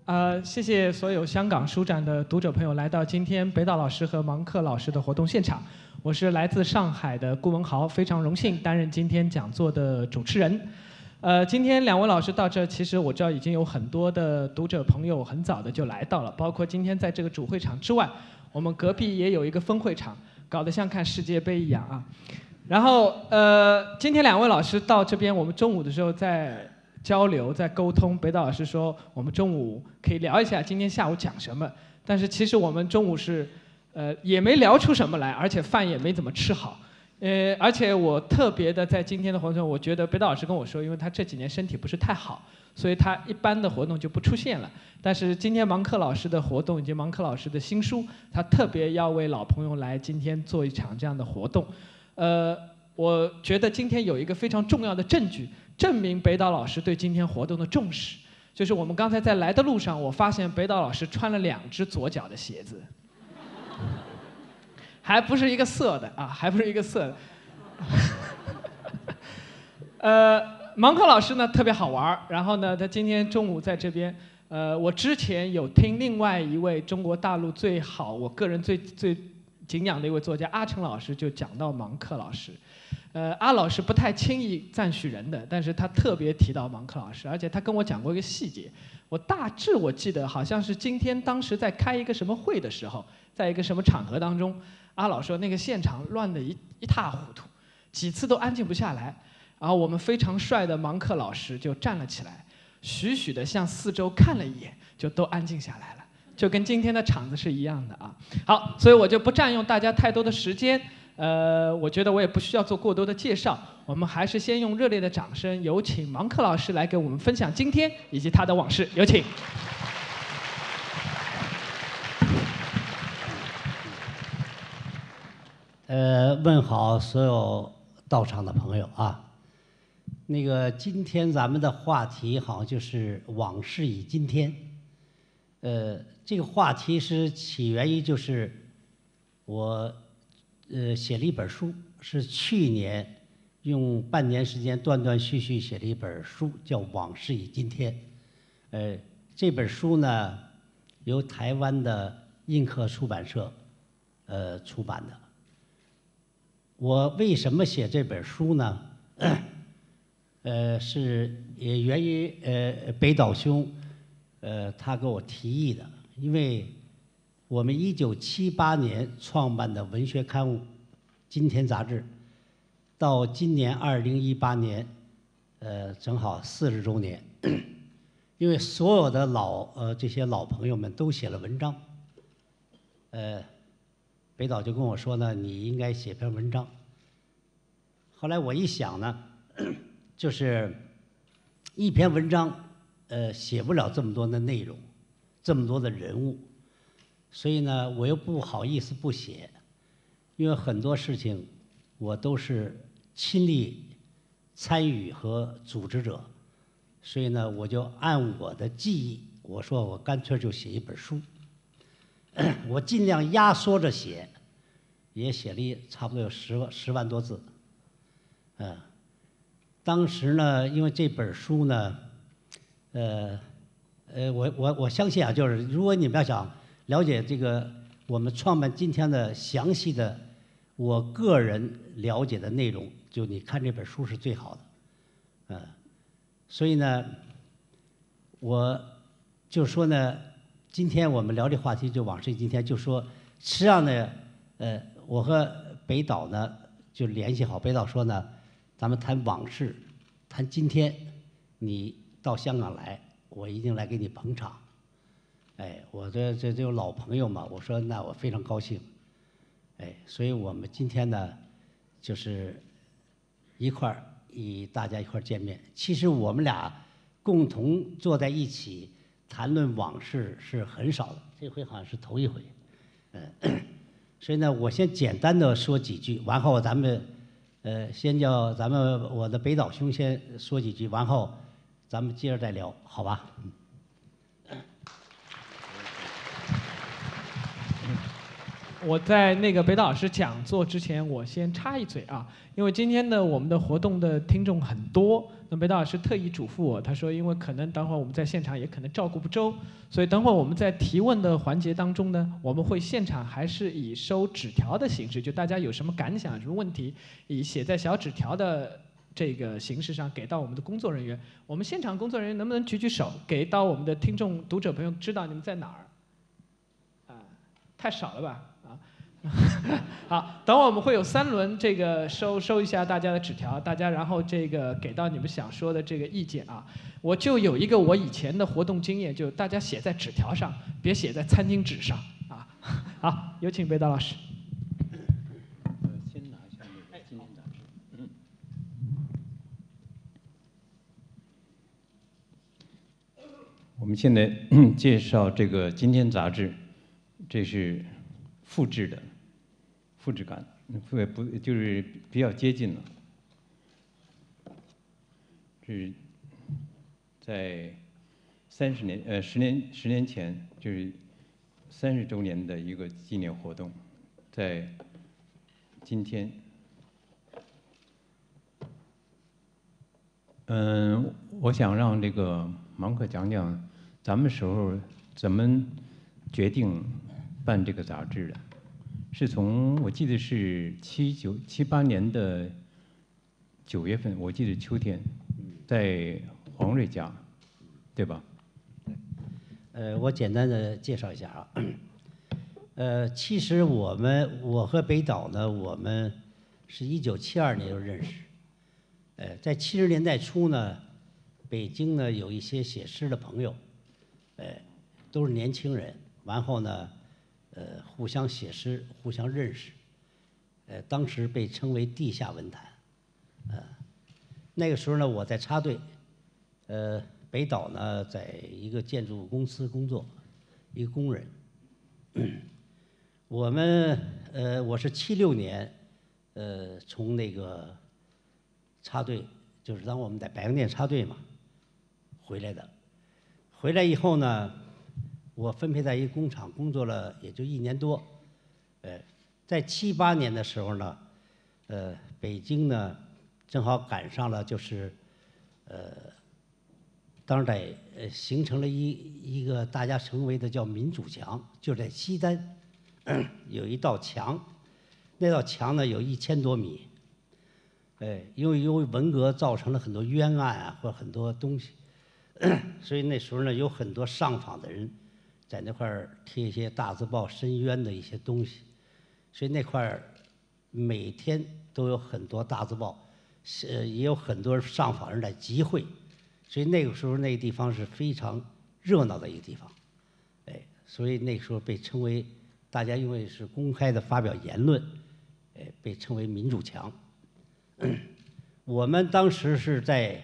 谢谢所有香港书展的读者朋友来到今天北岛老师和芒克老师的活动现场。我是来自上海的顾文豪，非常荣幸担任今天讲座的主持人。今天两位老师到这，其实我知道已经有很多的读者朋友很早的就来到了，包括今天在这个主会场之外，我们隔壁也有一个分会场，搞得像看世界杯一样啊。然后今天两位老师到这边，我们中午的时候在交流，在沟通。北岛老师说我们中午可以聊一下今天下午讲什么，但是其实我们中午是也没聊出什么来，而且饭也没怎么吃好。而且我特别的在今天的活动中，我觉得北岛老师跟我说，因为他这几年身体不是太好，所以他一般的活动就不出现了。但是今天芒克老师的活动以及芒克老师的新书，他特别要为老朋友来今天做一场这样的活动。我觉得今天有一个非常重要的证据，证明北岛老师对今天活动的重视，就是我们刚才在来的路上，我发现北岛老师穿了2只左脚的鞋子，还不是一个色的啊，还不是一个色的。芒克老师呢特别好玩，然后呢，他今天中午在这边，我之前有听另外一位中国大陆最好，我个人最敬仰的一位作家阿成老师就讲到芒克老师。阿老师不太轻易赞许人的，但是他特别提到芒克老师，而且他跟我讲过一个细节，我大致我记得好像是今天当时在开一个什么会的时候，在一个什么场合当中，阿老说那个现场乱得一塌糊涂，几次都安静不下来，然后我们非常帅的芒克老师就站了起来，徐徐地向四周看了一眼，就都安静下来了，就跟今天的场子是一样的啊。好，所以我就不占用大家太多的时间。我觉得我也不需要做过多的介绍，我们还是先用热烈的掌声，有请芒克老师来给我们分享今天以及他的往事，有请。 问好所有到场的朋友啊。那个今天咱们的话题好像就是往事已今天。这个话题是起源于就是我写了一本书，是去年用半年时间断断续续写了一本书，叫《往事已今天》。这本书呢由台湾的印刻出版社出版的。我为什么写这本书呢？是也源于北岛兄他给我提议的，因为我们1978年创办的文学刊物《今天》杂志，到今年2018年，正好40周年。因为所有的这些老朋友们都写了文章，北岛就跟我说呢，你应该写篇文章。后来我一想呢，就是一篇文章，写不了这么多的内容，这么多的人物。所以呢，我又不好意思不写，因为很多事情我都是亲力参与和组织者，所以呢，我就按我的记忆，我说我干脆就写一本书。我尽量压缩着写，也写了差不多有10万多字。当时呢，因为这本书呢，我相信啊，就是如果你们要想了解这个我们创办今天的详细的我个人了解的内容，就你看这本书是最好的。所以呢，我就说呢，今天我们聊这话题就往事今天，就说实际上呢，我和北岛呢就联系好，北岛说呢，咱们谈往事，谈今天，你到香港来，我一定来给你捧场。我这有老朋友嘛，我说那我非常高兴。所以我们今天呢，就是一块儿大家一块儿见面。其实我们俩共同坐在一起谈论往事是很少的，这回好像是头一回。所以呢，我先简单的说几句，完后咱们先叫我的北岛兄先说几句，完后咱们接着再聊，好吧？ 我在那个北岛老师讲座之前，我先插一嘴啊，因为今天的我们的活动的听众很多，那北岛老师特意嘱咐我，他说因为可能等会儿我们在现场也可能照顾不周，所以等会儿我们在提问的环节当中呢，我们会现场还是以收纸条的形式，就大家有什么感想、什么问题，以写在小纸条的这个形式上给到我们的工作人员。我们现场工作人员能不能举举手，给到我们的听众、读者朋友知道你们在哪儿？太少了吧？好，等会儿我们会有3轮这个收一下大家的纸条，大家然后这个给到你们想说的这个意见啊。我就有一个我以前的活动经验，就大家写在纸条上，别写在餐巾纸上啊。好，有请北岛老师。 先拿一下那个今天杂志。我们现在介绍这个今天杂志，这是复制的。复制感，不就是比较接近了。是在10年前，就是30周年的一个纪念活动，在今天。我想让这个芒克讲讲咱们时候怎么决定办这个杂志的。是从我记得是78年的9月份，我记得秋天，在黄瑞家，对吧？ 我简单的介绍一下啊。其实我和北岛呢，我们是1972年就认识。在70年代初呢，北京呢有一些写诗的朋友，都是年轻人，完后呢。互相写诗，互相认识，当时被称为地下文坛，那个时候呢，我在插队，北岛呢在一个建筑公司工作，一个工人。我是76年，从那个插队，就是当我们在百洋店插队嘛，回来的。回来以后呢。我分配在一个工厂工作了，也就1年多。在78年的时候呢，北京呢正好赶上了，就是当时在形成了一个大家称为的叫民主墙，就在西单有一道墙，那道墙呢有1000多米。因为文革造成了很多冤案啊，或很多东西，所以那时候呢有很多上访的人。在那块儿贴一些大字报申冤的一些东西，所以那块儿每天都有很多大字报，也有很多上访人来集会，所以那个时候那个地方是非常热闹的一个地方，所以那个时候被称为大家因为是公开的发表言论，被称为民主墙。我们当时是在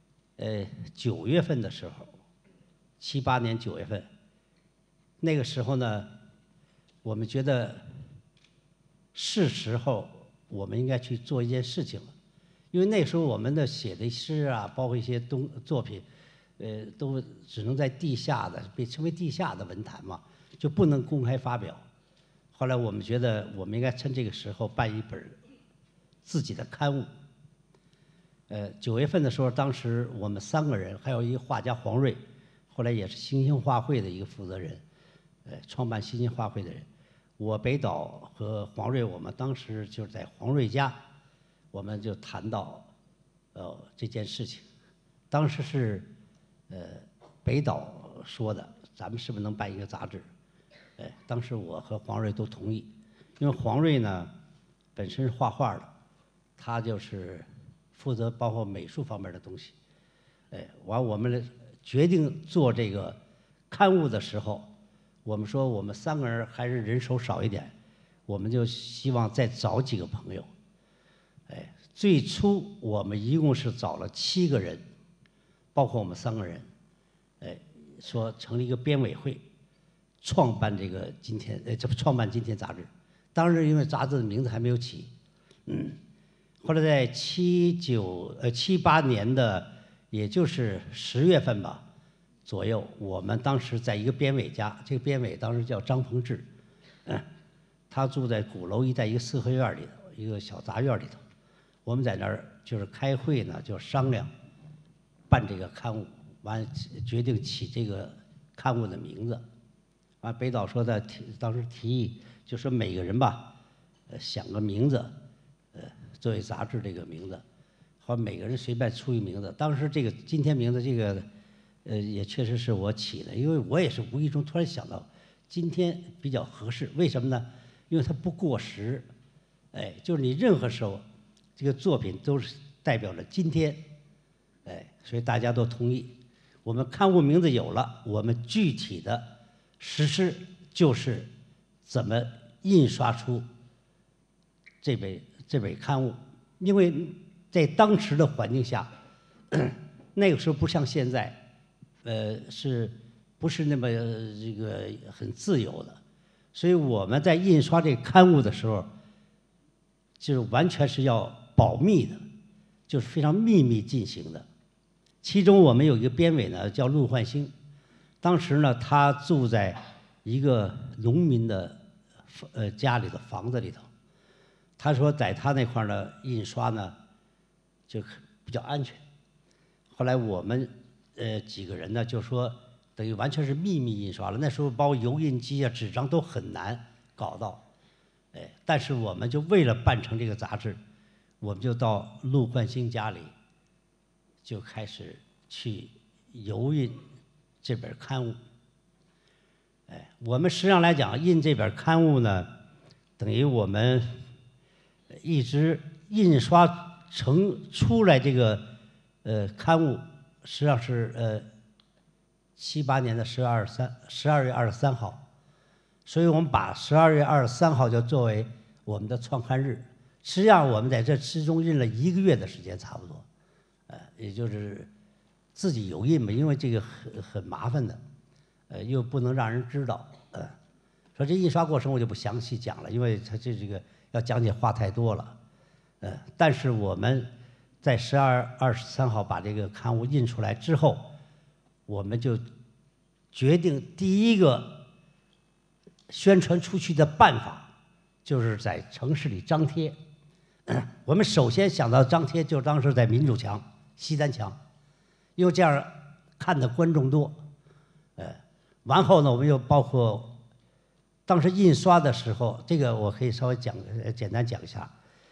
9月份的时候，78年9月份。那个时候呢，我们觉得是时候我们应该去做一件事情了，因为那时候我们的写的诗啊，包括一些作品，都只能在地下的，被称为地下的文坛嘛，就不能公开发表。后来我们觉得我们应该趁这个时候办一本自己的刊物。9月份的时候，当时我们3个人，还有一个画家黄瑞，后来也是新兴画会的一个负责人。创办新兴画会的人，我北岛和黄瑞，我们当时就是在黄瑞家，我们就谈到，这件事情。当时是，北岛说的，咱们是不是能办一个杂志？当时我和黄瑞都同意，因为黄瑞呢，本身是画画的，他就是负责包括美术方面的东西。完我们决定做这个刊物的时候。我们说我们3个人还是人手少一点，我们就希望再找几个朋友。最初我们一共是找了7个人，包括我们3个人，说成立一个编委会，创办这个创办今天杂志。当时因为杂志的名字还没有起，后来在78年的，也就是10月份吧。左右，我们当时在一个编委家，这个编委当时叫张鹏志， 他住在鼓楼一带一个四合院里头，一个小杂院里头。我们在那儿就是开会呢，就商量办这个刊物，完决定起这个刊物的名字。完，北岛说的当时提议就说每个人吧，想个名字，作为杂志这个名字，好每个人随便出一名字。当时这个今天名字这个，也确实是我起的，因为我也是无意中突然想到，今天比较合适。为什么呢？因为它不过时，哎，就是你任何时候，这个作品都是代表着今天，哎，所以大家都同意。我们刊物名字有了，我们具体的实施就是怎么印刷出这本刊物。因为在当时的环境下，那个时候不像现在，是不是那么这个很自由的？所以我们在印刷这个刊物的时候，就是完全是要保密的，就是非常秘密进行的。其中我们有一个编委呢，叫陆焕星，当时呢他住在一个农民的家里的房子里头。他说在他那块儿呢印刷呢就比较安全。后来我们几个人呢就说等于完全是秘密印刷了。那时候包括油印机啊、纸张都很难搞到，哎，但是我们就为了办成这个杂志，我们就到陆焕星家里就开始去油印这本刊物。哎，我们实际上来讲印这本刊物呢，等于我们一直印刷出来这个刊物，实际上是7、8年的12月23号，所以我们把12月23号就作为我们的创刊日。实际上我们在这之中印了1个月的时间，差不多，也就是自己油印嘛，因为这个很麻烦的，又不能让人知道，说这印刷过程我就不详细讲了，因为它这个要讲解话太多了，但是我们在12月23号把这个刊物印出来之后，我们就决定第一个宣传出去的办法，就是在城市里张贴。我们首先想到张贴，就当时在民主墙、西单墙，因为这样看的观众多。完后呢，我们又包括当时印刷的时候，这个我可以稍微简单讲一下。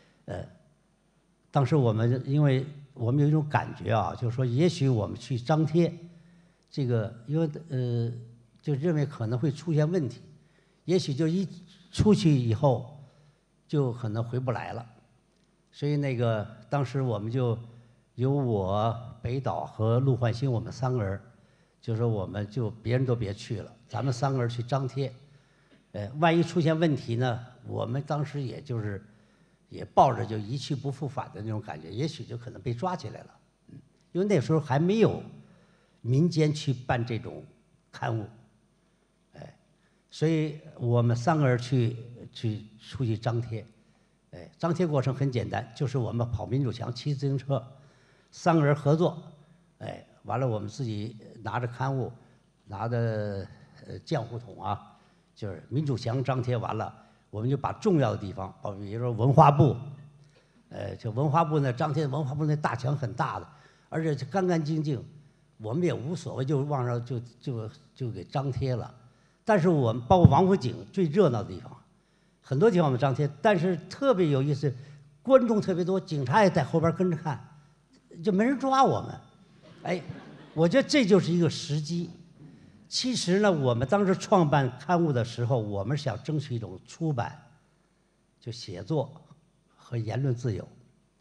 当时我们因为我们有一种感觉啊，就是说也许我们去张贴这个，因为就认为可能会出现问题，也许就一出去以后就可能回不来了。所以那个当时我们就由我、北岛和陆焕星我们3个人，就说我们就别人都别去了，咱们3个人去张贴。万一出现问题呢，我们当时也就是也抱着就一去不复返的那种感觉，也许就可能被抓起来了。因为那时候还没有民间去办这种刊物，所以我们3个人出去张贴。张贴过程很简单，就是我们跑民主墙，骑自行车，3个人合作，完了我们自己拿着刊物，拿着浆糊桶啊，就是民主墙张贴完了，我们就把重要的地方，比如说文化部，就文化部呢张贴，文化部那大墙很大的，而且干干净净，我们也无所谓，就往上就给张贴了。但是我们包括王府井最热闹的地方，很多地方我们张贴，但是特别有意思，观众特别多，警察也在后边跟着看，就没人抓我们。我觉得这就是一个时机。其实呢，我们当时创办刊物的时候，我们是想争取一种出版，就写作和言论自由。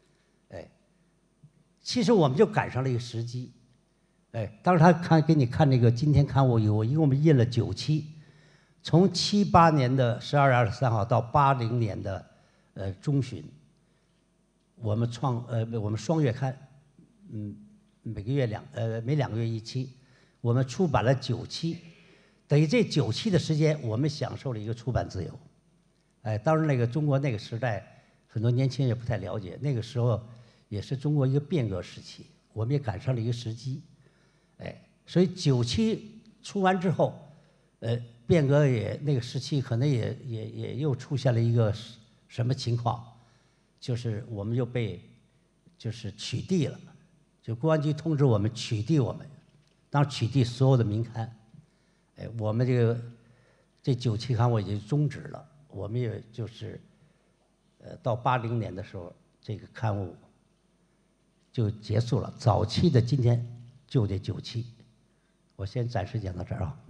其实我们就赶上了一个时机。当时他给你看这个今天刊物，一共我们印了9期。从7、8年的12月23号到80年的中旬，我们双月刊，每2个月1期，我们出版了9期，等于这9期的时间，我们享受了一个出版自由。当然那个中国那个时代，很多年轻人也不太了解，那个时候也是中国一个变革时期，我们也赶上了一个时机。所以9期出完之后， 变革也那个时期可能也又出现了一个什么情况，就是我们又被就是取缔了，就公安局通知我们取缔我们，当时取缔所有的民刊，哎，我们这9期刊我已经终止了，我们也就是到80年的时候，这个刊物就结束了。早期的今天就这9期，我先暂时讲到这儿啊。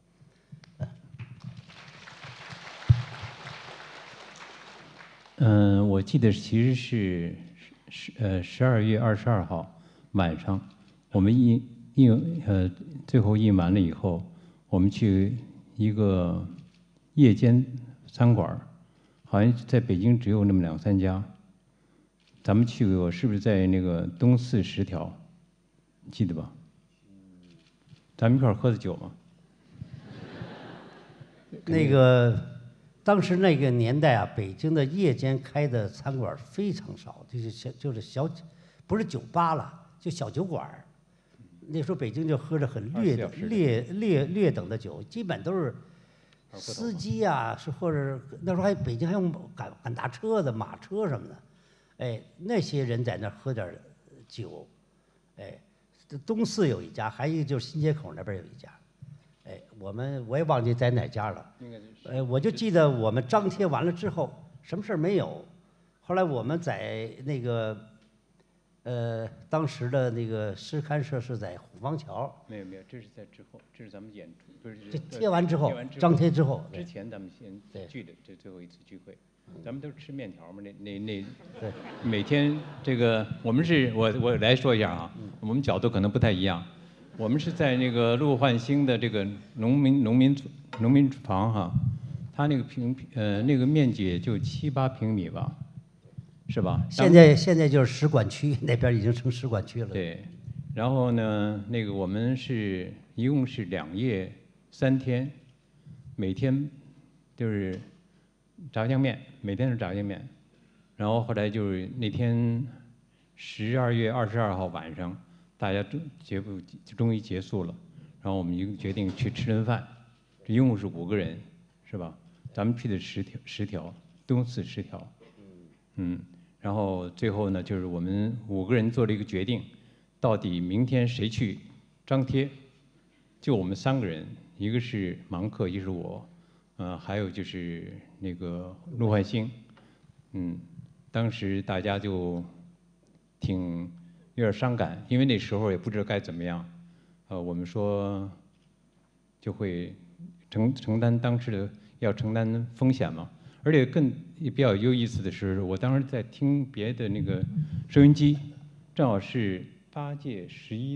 我记得其实是12月22号晚上，我们最后印完了以后，我们去一个夜间餐馆，好像在北京只有那么2、3家。咱们去过，是不是在那个东四10条？记得吧？咱们一块儿喝的酒吗？ 那个当时那个年代啊，北京的夜间开的餐馆非常少，就是小，不是酒吧了，就小酒馆。那时候北京就喝着很劣等的酒，基本都是司机啊，或者那时候北京还有赶大车的马车什么的，哎，那些人在那喝点酒，哎，东四有一家，还有一个就是新街口那边有一家。哎，我也忘记在哪家了。我就记得我们张贴完了之后，什么事儿没有。后来我们在那个，当时的那个诗刊社是在虎坊桥。 没有，这是在之后，这是咱们演出，不是这贴完之后，张贴之后。 之前咱们先聚的这最后一次聚会，咱们都是吃面条嘛，对，每天这个我来说一下啊，我们角度可能不太一样。我们是在那个陆焕兴的这个农民房哈，它那个那个面积也就7、8平米吧，是吧？ 现在就是使馆区，那边已经成使馆区了。 对，然后呢，那个我们一共是2夜3天，每天就是炸酱面，每天是炸酱面，然后后来就是那天12月22号晚上。大家终于结束了，然后我们一决定去吃顿饭，这一共是5个人，是吧？咱们去的10条，东四10条，然后最后呢，就是我们5个人做了一个决定，到底明天谁去张贴？就我们3个人，一个是芒克，一个是我，还有就是那个陆焕兴，当时大家就有点伤感，因为那时候也不知道该怎么样，我们说就会承担当时的要承担风险嘛，而且比较有意思的是，我当时在听别的那个收音机，正好是8届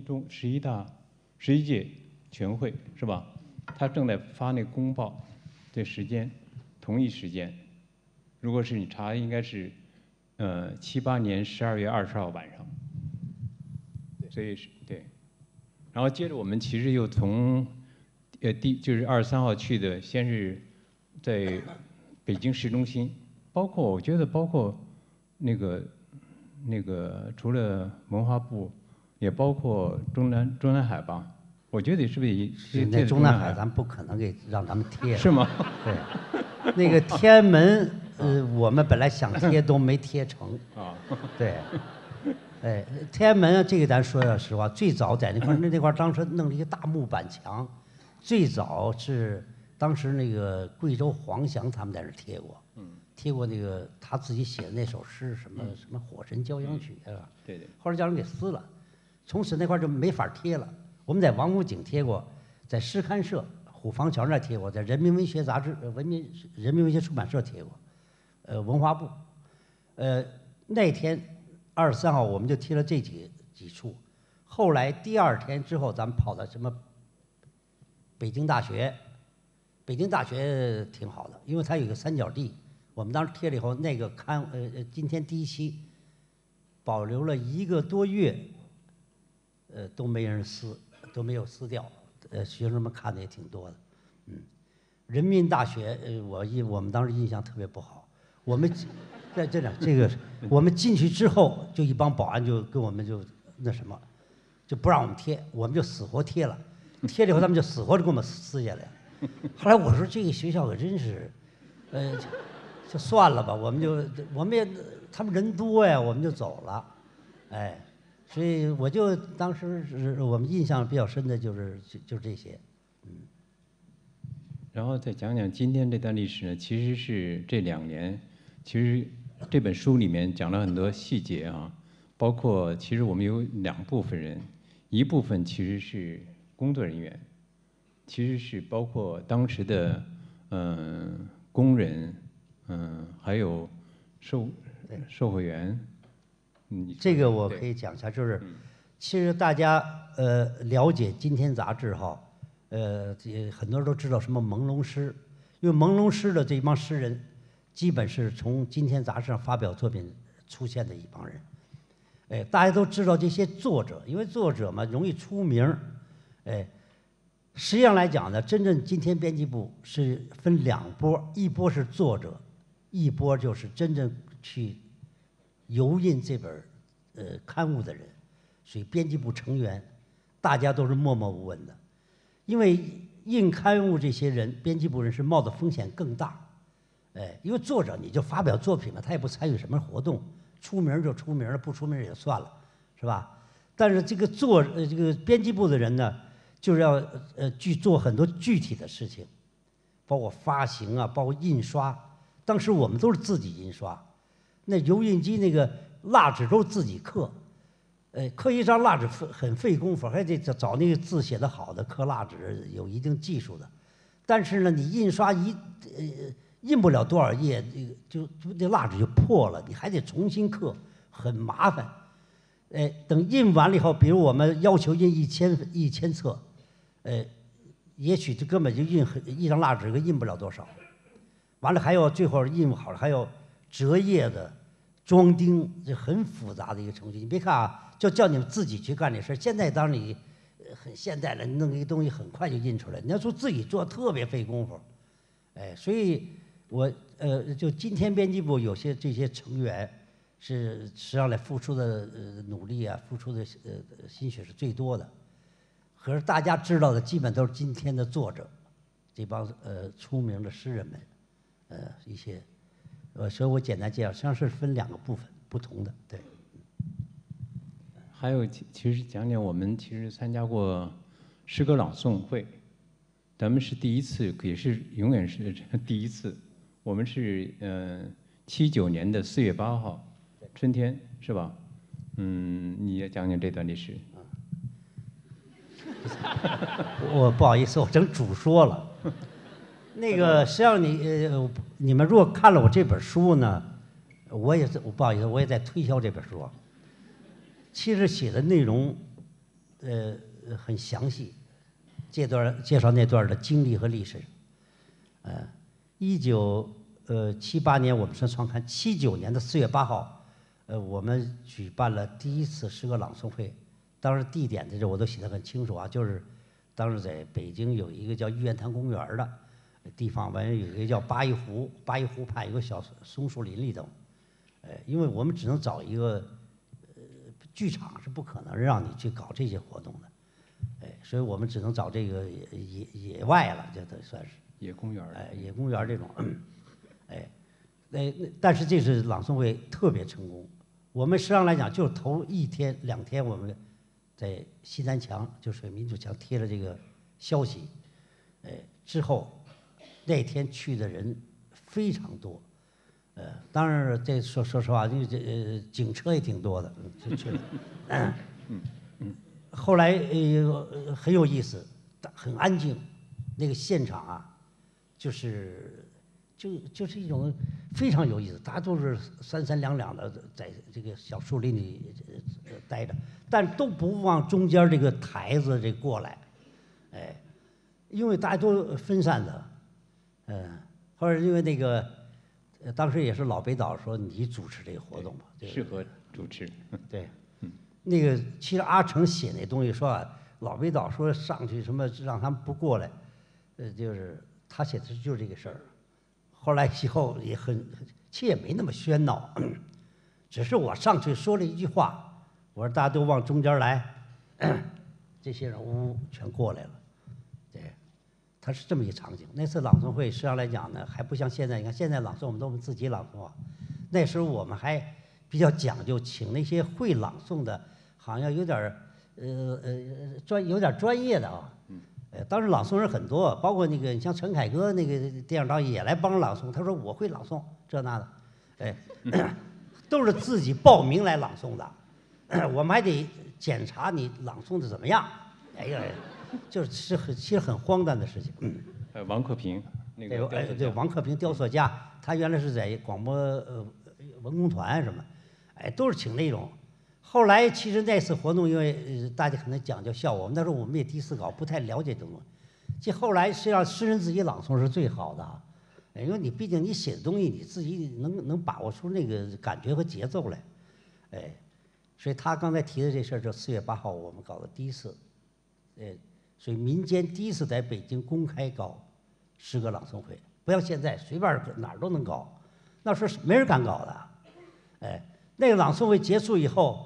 11届全会是吧？他正在发那公报的时间，同一时间，如果是你查，应该是78年12月20号晚上。所以对，然后接着我们其实又从就是23号去的，先是在北京市中心，我觉得包括那个除了文化部，也包括中南海吧，我觉得是不是也那中南海咱不可能让他们贴， 是吗？ 对，那个天安门我们本来想贴都没贴成啊，对。哎，天安门啊，这个咱说实话，最早在那块当时弄了一个大木板墙，最早是当时那个贵州黄翔他们在那贴过，贴过那个他自己写的那首诗，什么火神交响曲啊， 对， 后来叫人给撕了，从此那块就没法贴了。我们在王府井贴过，在诗刊社虎坊桥那贴过，在人民文学杂志人民文学出版社贴过，文化部，那天。23号我们就贴了这几处，后来第2天之后，咱们跑到什么北京大学，北京大学挺好的，因为它有个三角地，我们当时贴了以后，那个今天第1期保留了1个多月，都没人撕，都没有撕掉，学生们看的也挺多的，人民大学，我们当时印象特别不好，我们。这个，我们进去之后，就一帮保安就跟我们就那什么，就不让我们贴，我们就死活贴了，贴了以后他们就死活就给我们撕下来， 后来我说这个学校可真是，就算了吧，我们也他们人多呀，我们就走了，哎，所以我就当时是我们印象比较深的就是这些， 然后再讲讲今天这段历史呢，其实是这2年，其实这本书里面讲了很多细节啊，包括其实我们有2部分人，一部分其实是工作人员，其实是包括当时的工人，还有售货员。 这个我可以讲一下，就是其实大家了解《今天》杂志哈，很多人都知道什么朦胧诗，因为朦胧诗的这帮诗人，基本是从《今天》杂志上发表作品出现的一帮人。大家都知道这些作者，因为作者嘛容易出名，实际上来讲呢，真正今天编辑部是分2波，一波是作者，一波就是真正去油印这本刊物的人，所以编辑部成员大家都是默默无闻的，因为印刊物这些人，编辑部人是冒的风险更大，因为作者你就发表作品嘛，他也不参与什么活动，出名就出名了，不出名也算了，是吧？但是这个编辑部的人呢，就是要去做很多具体的事情，包括发行啊，包括印刷。当时我们都是自己印刷，那油印机那个蜡纸都是自己刻，刻一张蜡纸很费功夫，还得找那个字写得好的刻蜡纸，有一定技术的。但是呢，你印刷印不了多少页，就那蜡纸就破了，你还得重新刻，很麻烦。等印完了以后，比如我们要求印1000册，也许这根本就一张蜡纸印不了多少。完了还要最后印好了还要折页的、装订，这很复杂的一个程序。你别看啊，就叫你们自己去干这事。现在当你很现代了，你弄一个东西很快就印出来。你要说自己做，特别费功夫。所以我就今天编辑部有些这些成员是实际上来付出的努力啊，付出的心血是最多的。可是大家知道的基本都是今天的作者，这帮出名的诗人们。一些，所以我简单介绍，实际上是分2个部分不同的，对。 还有其实讲讲我们其实参加过诗歌朗诵会，咱们是第一次，也是永远是第一次。我们是79年的4月8号，春天是吧？你也讲讲这段历史。 我不好意思，我整主说了。那个实际上你们如果看了我这本书呢，我不好意思，我也在推销这本书。其实写的内容很详细，介绍那段的经历和历史。1978年我们是创刊，79年的4月8号，我们举办了第一次诗歌朗诵会。当时地点我都写得很清楚啊，就是当时在北京有一个叫玉渊潭公园的地方，完了有一个叫八一湖，八一湖畔有个小松树林里头，因为我们只能找一个剧场，是不可能让你去搞这些活动的，所以我们只能找这个野外了，这得算是野公园， 野公园这种，但是这次朗诵会特别成功，我们实际上来讲，就头1天2天，我们在西南墙就是民主墙贴了这个消息，之后。那天去的人非常多，当然这说实话，因为警车也挺多的，就去了。后来很有意思，很安静，那个现场啊，就是一种非常有意思，大家都是3、3两两的在这个小树林里待着，但都不往中间这个台子过来，因为大家都分散的。后来因为那个，当时也是老北岛说你主持这个活动吧， 适合主持。 对，那个其实阿成写那东西说啊，老北岛说上去什么让他们不过来，就是他写的就是这个事儿。后来以后也其实也没那么喧闹，只是我上去说了一句话，我说大家都往中间来，这些人全过来了。 它是这么一个场景。那次朗诵会实际上来讲呢，还不像现在，你看现在朗诵我们都自己朗诵啊，那时候我们还比较讲究，请那些会朗诵的，好像有点有点专业的啊。当时朗诵人很多，包括那个你像陈凯歌那个电影导演也来帮朗诵，他说我会朗诵这那的，都是自己报名来朗诵的，我们还得检查你朗诵的怎么样。哎呀，其实很荒诞的事情。 王克平那个对王克平雕塑家，他原来是在广播文工团什么，都是请那种。后来其实那次活动，因为大家可能讲究效果，那时候我们也第一次搞，不太了解这种东西。其实后来实际上诗人自己朗诵是最好的，因为你毕竟你写的东西你自己能把握出那个感觉和节奏来，所以他刚才提的这事儿，就4月8号我们搞的第一次，所以民间第一次在北京公开搞诗歌朗诵会，不像现在随便哪儿都能搞，那时候没人敢搞的，那个朗诵会结束以后。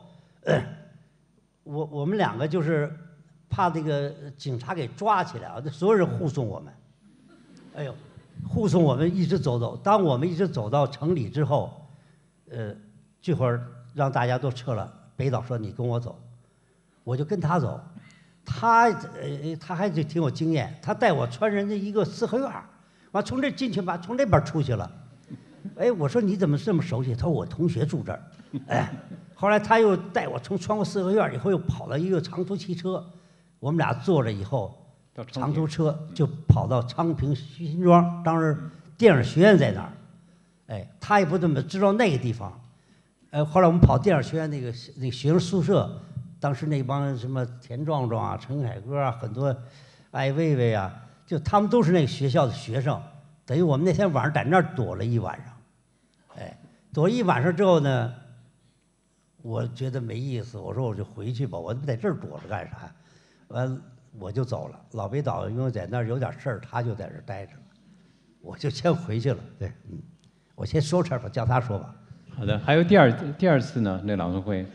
我们2个就是怕这个警察给抓起来啊，所有人护送我们，哎呦，护送我们一直走。当我们一直走到城里之后，这会儿让大家都撤了，北岛说你跟我走，我就跟他走，他还挺有经验，他带我穿人家一个四合院，完从这进去吧，从这边出去了，我说你怎么这么熟悉？他说我同学住这儿，后来他又带我穿过4合院以后，又跑到一个长途汽车，我们俩坐着以后，长途车就跑到昌平新庄，当时电影学院在那儿，他也不怎么知道那个地方，后来我们跑电影学院那个学生宿舍，当时那帮什么田壮壮啊、陈凯歌啊，很多艾薇薇啊，就他们都是那个学校的学生，等于我们那天晚上在那儿躲了一晚上，躲一晚上之后呢。我觉得没意思，我说我就回去吧，我在这儿躲着干啥？完我就走了。老北岛因为在那儿有点事儿，他就在这儿待着了，我就先回去了。对，我先说这儿吧，叫他说吧。 好的，还有第二次呢，那朗诵会，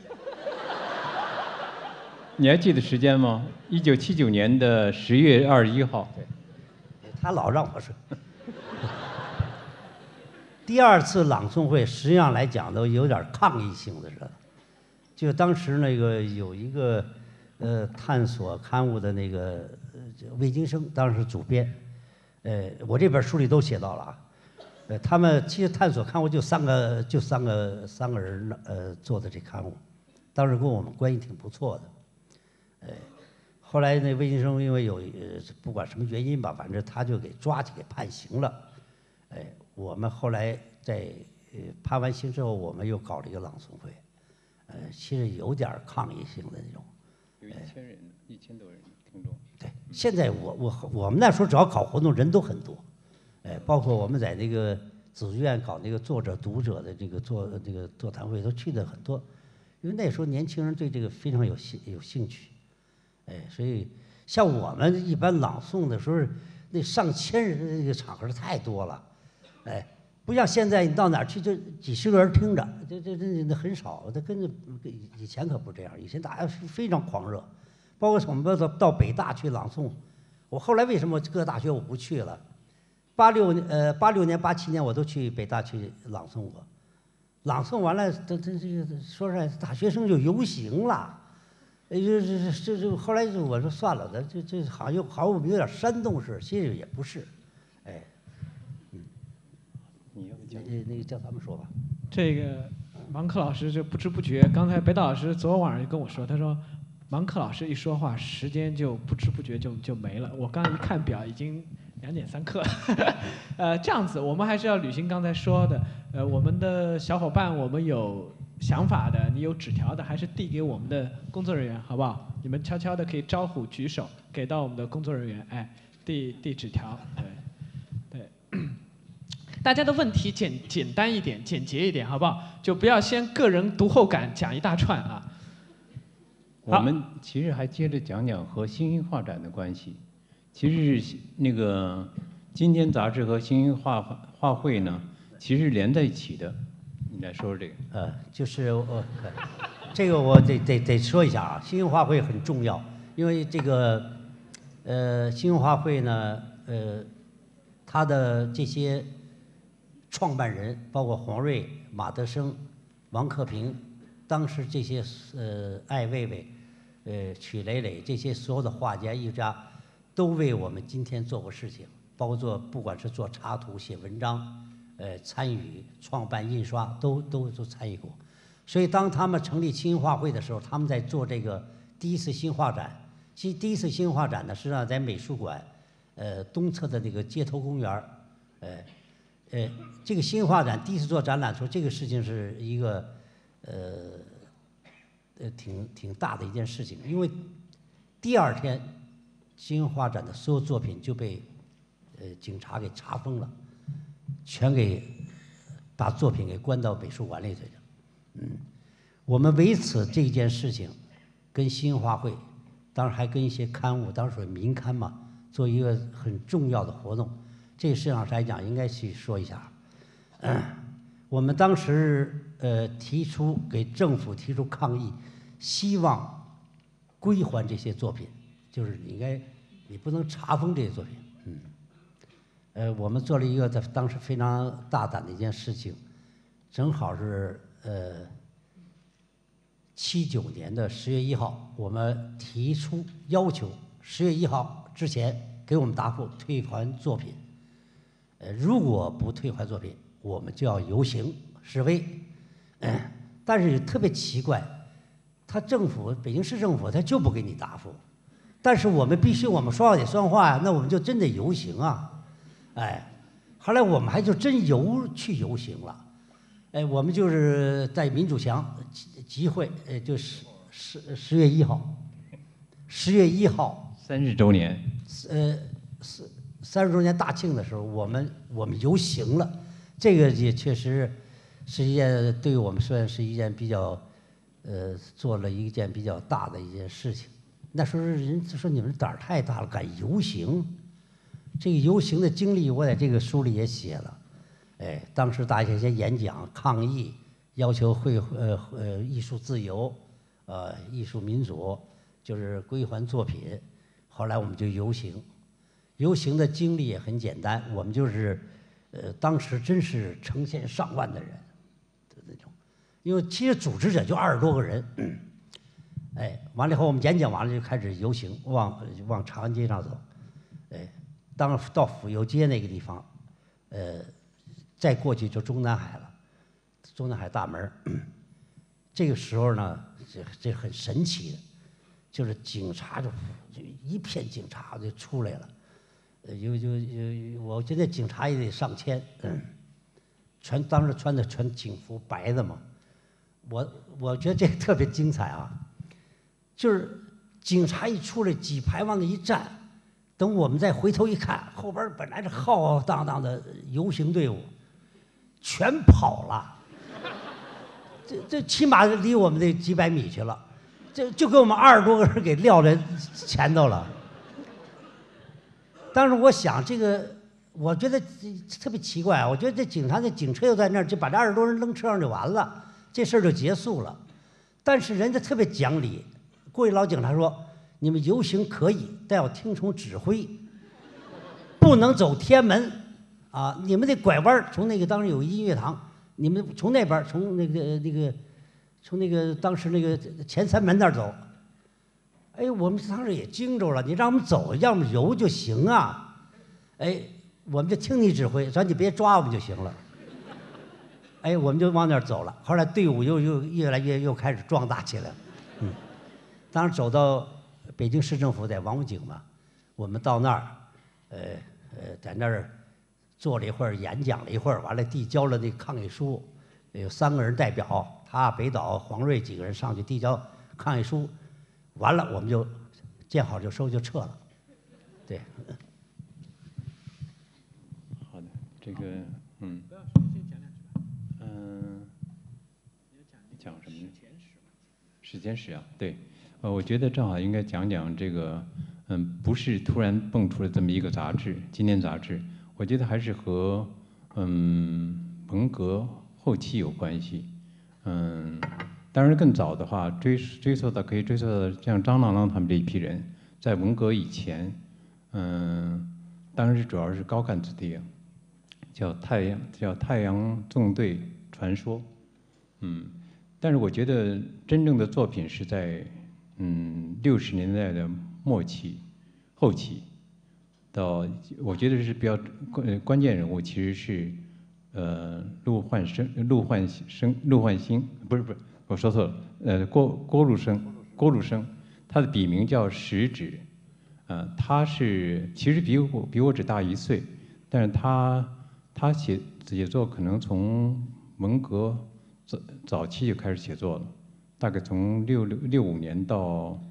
你还记得时间吗？1979年的10月21号。 对，他老让我说。第2次朗诵会实际上来讲都有点抗议性的似的。就当时那个有一个探索刊物的那个魏京生，当时是主编，我这本书里都写到了啊，他们其实探索刊物就三个人做的这刊物，当时跟我们关系挺不错的，后来那魏京生因为有不管什么原因吧，反正他就给抓起给判刑了，我们后来在判完刑之后，我们又搞了一个朗诵会。其实有点抗议性的那种， 有1000多人听众。 对，现在我们那时候只要搞活动人都很多，包括我们在那个紫竹院搞那个作者读者的这个座谈会都去的很多，因为那时候年轻人对这个非常有兴趣，所以像我们一般朗诵的时候，那上千人的那个场合太多了，不像现在你到哪儿去就几十个人听着，这很少。他跟以前可不这样，以前大家非常狂热，包括我们到北大去朗诵。我后来为什么各大学我不去了？86年、87年我都去北大去朗诵过，朗诵完了，这个说实在，大学生就游行了。这后来我说算了，这好像我们有点煽动式，其实也不是，那个叫他们说吧。 这个芒克老师就不知不觉，刚才北岛老师昨晚上就跟我说，他说芒克老师一说话，时间就不知不觉就没了。我刚一看表，已经2点3刻。这样子，我们还是要履行刚才说的。我们的小伙伴，我们有想法的，你有纸条的，还是递给我们的工作人员，好不好？你们悄悄的可以招呼举手，给到我们的工作人员，递纸条，对。大家的问题简单一点，简洁一点，好不好？就不要先个人读后感讲一大串啊。 我们其实还接着讲讲和新兴画展的关系。其实是那个今天杂志和新兴画会呢，其实连在一起的。你来说说这个。 就是这个我得说一下啊，新兴画会很重要，因为这个新兴画会呢， 他的这些创办人，包括黄瑞、马德生、王克平，当时这些艾未未、曲磊磊这些所有的画家、艺术家，都为我们今天做过事情，包括不管是做插图、写文章，参与创办印刷，都参与过。所以当他们成立青音画会的时候，他们在做这个第一次新画展。其实第一次新画展呢，实际上在美术馆，东侧的这个街头公园这个新画展第一次做展览的时候，这个事情是一个挺大的一件事情，因为第二天新画展的所有作品就被警察给查封了，全给把作品给关到美术馆里去了。我们为此这件事情，跟新画会，当然还跟一些刊物，当时民刊嘛，做一个很重要的活动。这个事情上来讲，应该去说一下。我们当时给政府提出抗议，希望归还这些作品，就是你不能查封这些作品。我们做了一个在当时非常大胆的一件事情，正好是79年的10月1号，我们提出要求10月1号之前给我们答复退还作品。如果不退还作品，我们就要游行示威。但是特别奇怪，北京市政府他就不给你答复，但是我们必须我们说话得算话呀，那我们就真得游行啊。后来我们还就真去游行了。我们就是在民主墙集会，就是10月1号，10月1号 30周年 ，30周年大庆的时候，我们游行了，这个也确实是一件对于我们算是一件比较，做了一件比较大的一件事情。那时候人就说你们胆儿太大了，敢游行。这个游行的经历，我在这个书里也写了。当时大家一些演讲抗议，要求艺术自由，艺术民主，就是归还作品。后来我们就游行，游行的经历也很简单，我们就是当时真是成千上万的人的那种，因为其实组织者就20多个人。完了以后我们演讲完了就开始游行，往长安街上走。当到府右街那个地方，再过去就中南海了，中南海大门。这个时候呢，这很神奇的，就是警察就一片警察就出来了，我觉得警察也得上千，当时穿的全警服白的嘛，我觉得这个特别精彩啊，就是警察一出来，几排往那一站。等我们再回头一看，后边本来是浩浩荡荡的游行队伍，全跑了。这起码离我们这几百米去了，就给我们20多个人给撂在前头了。当时我想这个，我觉得特别奇怪，我觉得这警察那警车又在那儿，就把这20多人扔车上就完了，这事儿就结束了。但是人家特别讲理，过去老警察说。你们游行可以，但要听从指挥，不能走天安门，啊！你们得拐弯，从那个当时有音乐堂，你们从那边从那个当时那个前3门那儿走。我们当时也惊着了，你让我们走，要么游就行啊。我们就听你指挥，咱你别抓我们就行了。我们就往那儿走了。后来队伍又越来越又开始壮大起来了。当时走到。北京市政府在王府井嘛，我们到那儿，在那儿坐了一会儿，演讲了一会儿，完了递交了那抗议书，有3个人代表，他、北岛、黄瑞几个人上去递交抗议书，完了我们就见好就收就撤了，对。 好的，这个讲什么呢？史前史啊，对。我觉得正好应该讲讲这个，不是突然蹦出了这么一个杂志，纪念杂志。我觉得还是和文革后期有关系。当然更早的话，可以追溯到像张郎他们这一批人，在文革以前， 当时主要是高看子弟，叫太阳纵队传说，但是我觉得真正的作品是在60年代的末期、后期，到我觉得是比较关键人物，其实是陆焕星，不是，我说错了，郭路生，他的笔名叫石指，他其实比我只大1岁，但是他写作可能从文革早期就开始写作了，大概从65年到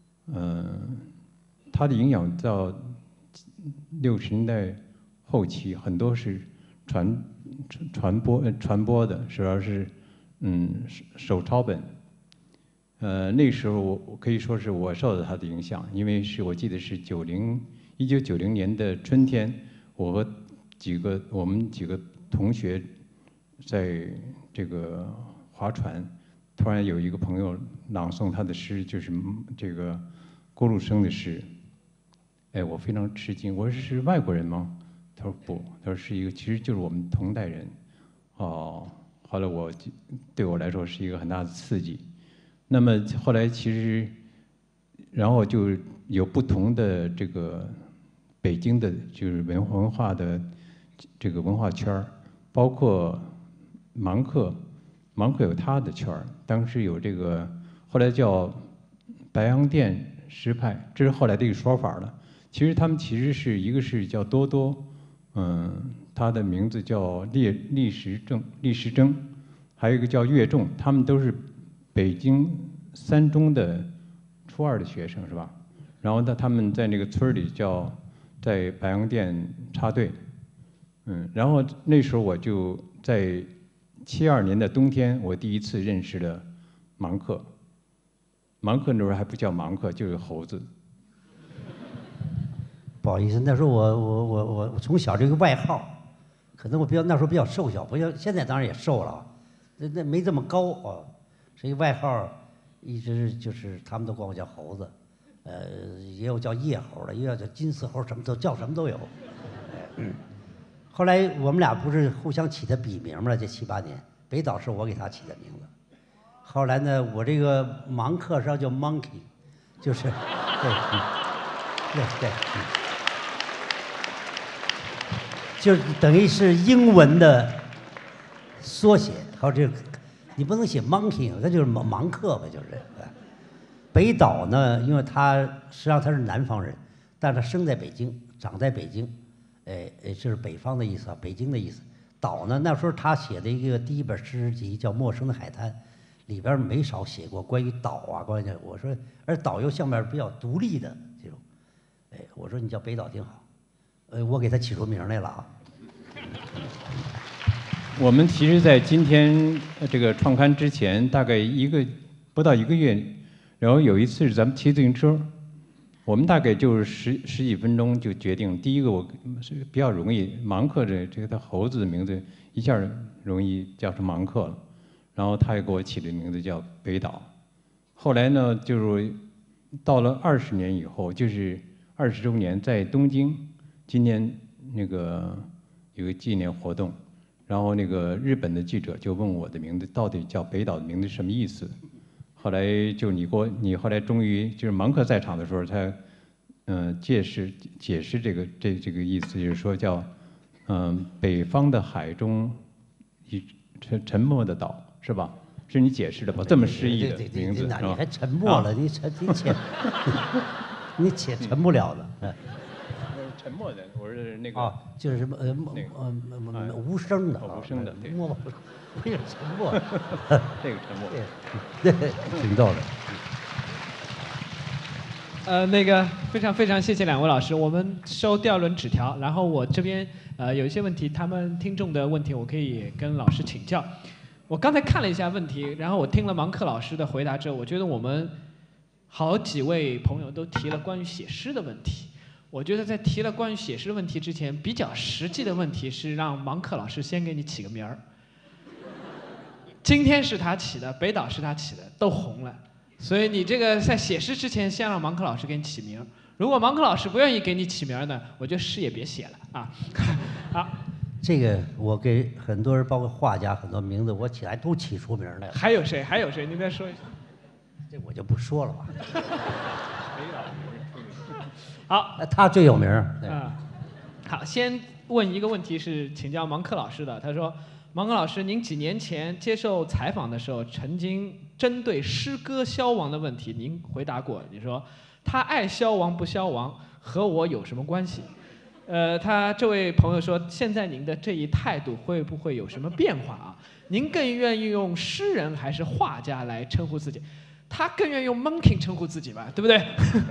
他的影响到60年代后期，很多是传播的，主要是手抄本。那时候我可以说是我受到他的影响，因为我记得是1990年的春天，我和我们几个同学在这个划船，突然有一个朋友朗诵他的诗，就是这个郭路生的诗。哎，我非常吃惊，我说是外国人吗？他说不，他说是一个，其实就是我们同代人。哦，后来对我来说是一个很大的刺激。那么后来其实，然后就有不同的这个北京的，就是文化的这个文化圈儿，包括盲客有他的圈儿，当时有这个后来叫白洋淀诗派，这是后来的一个说法了。其实他们是一个是叫多多，他的名字叫厉时珍，还有一个叫岳仲，他们都是北京3中的初2的学生是吧？然后他们在那个村里在白洋淀插队，然后那时候我就在72年的冬天，我第一次认识了盲客。盲客那时候还不叫盲客，就是猴子。 不好意思，那时候我从小这个外号，可能我那时候比较瘦小，不像现在，当然也瘦了，那没这么高啊，是一个外号，一直就是他们都管我叫猴子，也有叫夜猴的，也有叫金丝猴，什么都有。后来我们俩不是互相起的笔名嘛，这7、8年，北岛是我给他起的名字，后来呢，我这个盲客上叫 Monkey， 就是对。就等于是英文的缩写，还有这个，你不能写 monkey， 那就是盲客呗，就是。北岛呢，因为实际上他是南方人，但是他生在北京，长在北京，这是北方的意思啊，北京的意思。岛呢，那时候他写的一个第1本诗集叫《陌生的海滩》，里边没少写过关于岛啊，关于我说，而岛又下面比较独立的这种，我说你叫北岛挺好。我给他起出名来了啊！ 我们其实，在今天这个创刊之前，大概不到一个月，然后有一次咱们骑自行车，我们大概就是十几分钟就决定，第一个我是比较容易，盲客这个他猴子的名字一下容易叫成盲客了，然后他也给我起了名字叫北岛。后来呢，就是到了20年以后，就是20周年，在东京。今年那个有个纪念活动，然后那个日本的记者就问我的名字到底叫北岛的名字什么意思？后来就你后来终于就是盲客在场的时候，他解释这个意思，就是说叫北方的海中一沉默的岛，是吧？是你解释的吧？这么诗意的名字， 你还沉默了？你且沉不了的。 沉默的，我是那个就是什么无声的， 无声的，对， 默，不是沉默， 这个沉默， 对，挺逗的。那个非常谢谢2位老师，我们收第2轮纸条，然后我这边有一些问题，他们听众的问题，我可以跟老师请教。我刚才看了一下问题，然后我听了盲客老师的回答之后，我觉得我们好几位朋友都提了关于写诗的问题。我觉得在提了关于写诗的问题之前，比较实际的问题是让盲客老师先给你起个名儿。今天是他起的，北岛是他起的，都红了， 所以你这个在写诗之前，先让芒克老师给你起名。如果芒克老师不愿意给你起名呢，我觉得诗也别写了啊。好， 这个我给很多人，包括画家，很多名字我起来都起出名来了。 还有谁？还有谁？您再说一下。 这我就不说了吧。 好， 他最有名。 好，先问一个问题是请教芒克老师的。他说，芒克老师，您几年前接受采访的时候，曾经针对诗歌消亡的问题，您回答过，你说他爱消亡不消亡和我有什么关系？他这位朋友说，现在您的这一态度会不会有什么变化啊？您更愿意用诗人还是画家来称呼自己？他更愿意用 monkey 称呼自己吧，对不对？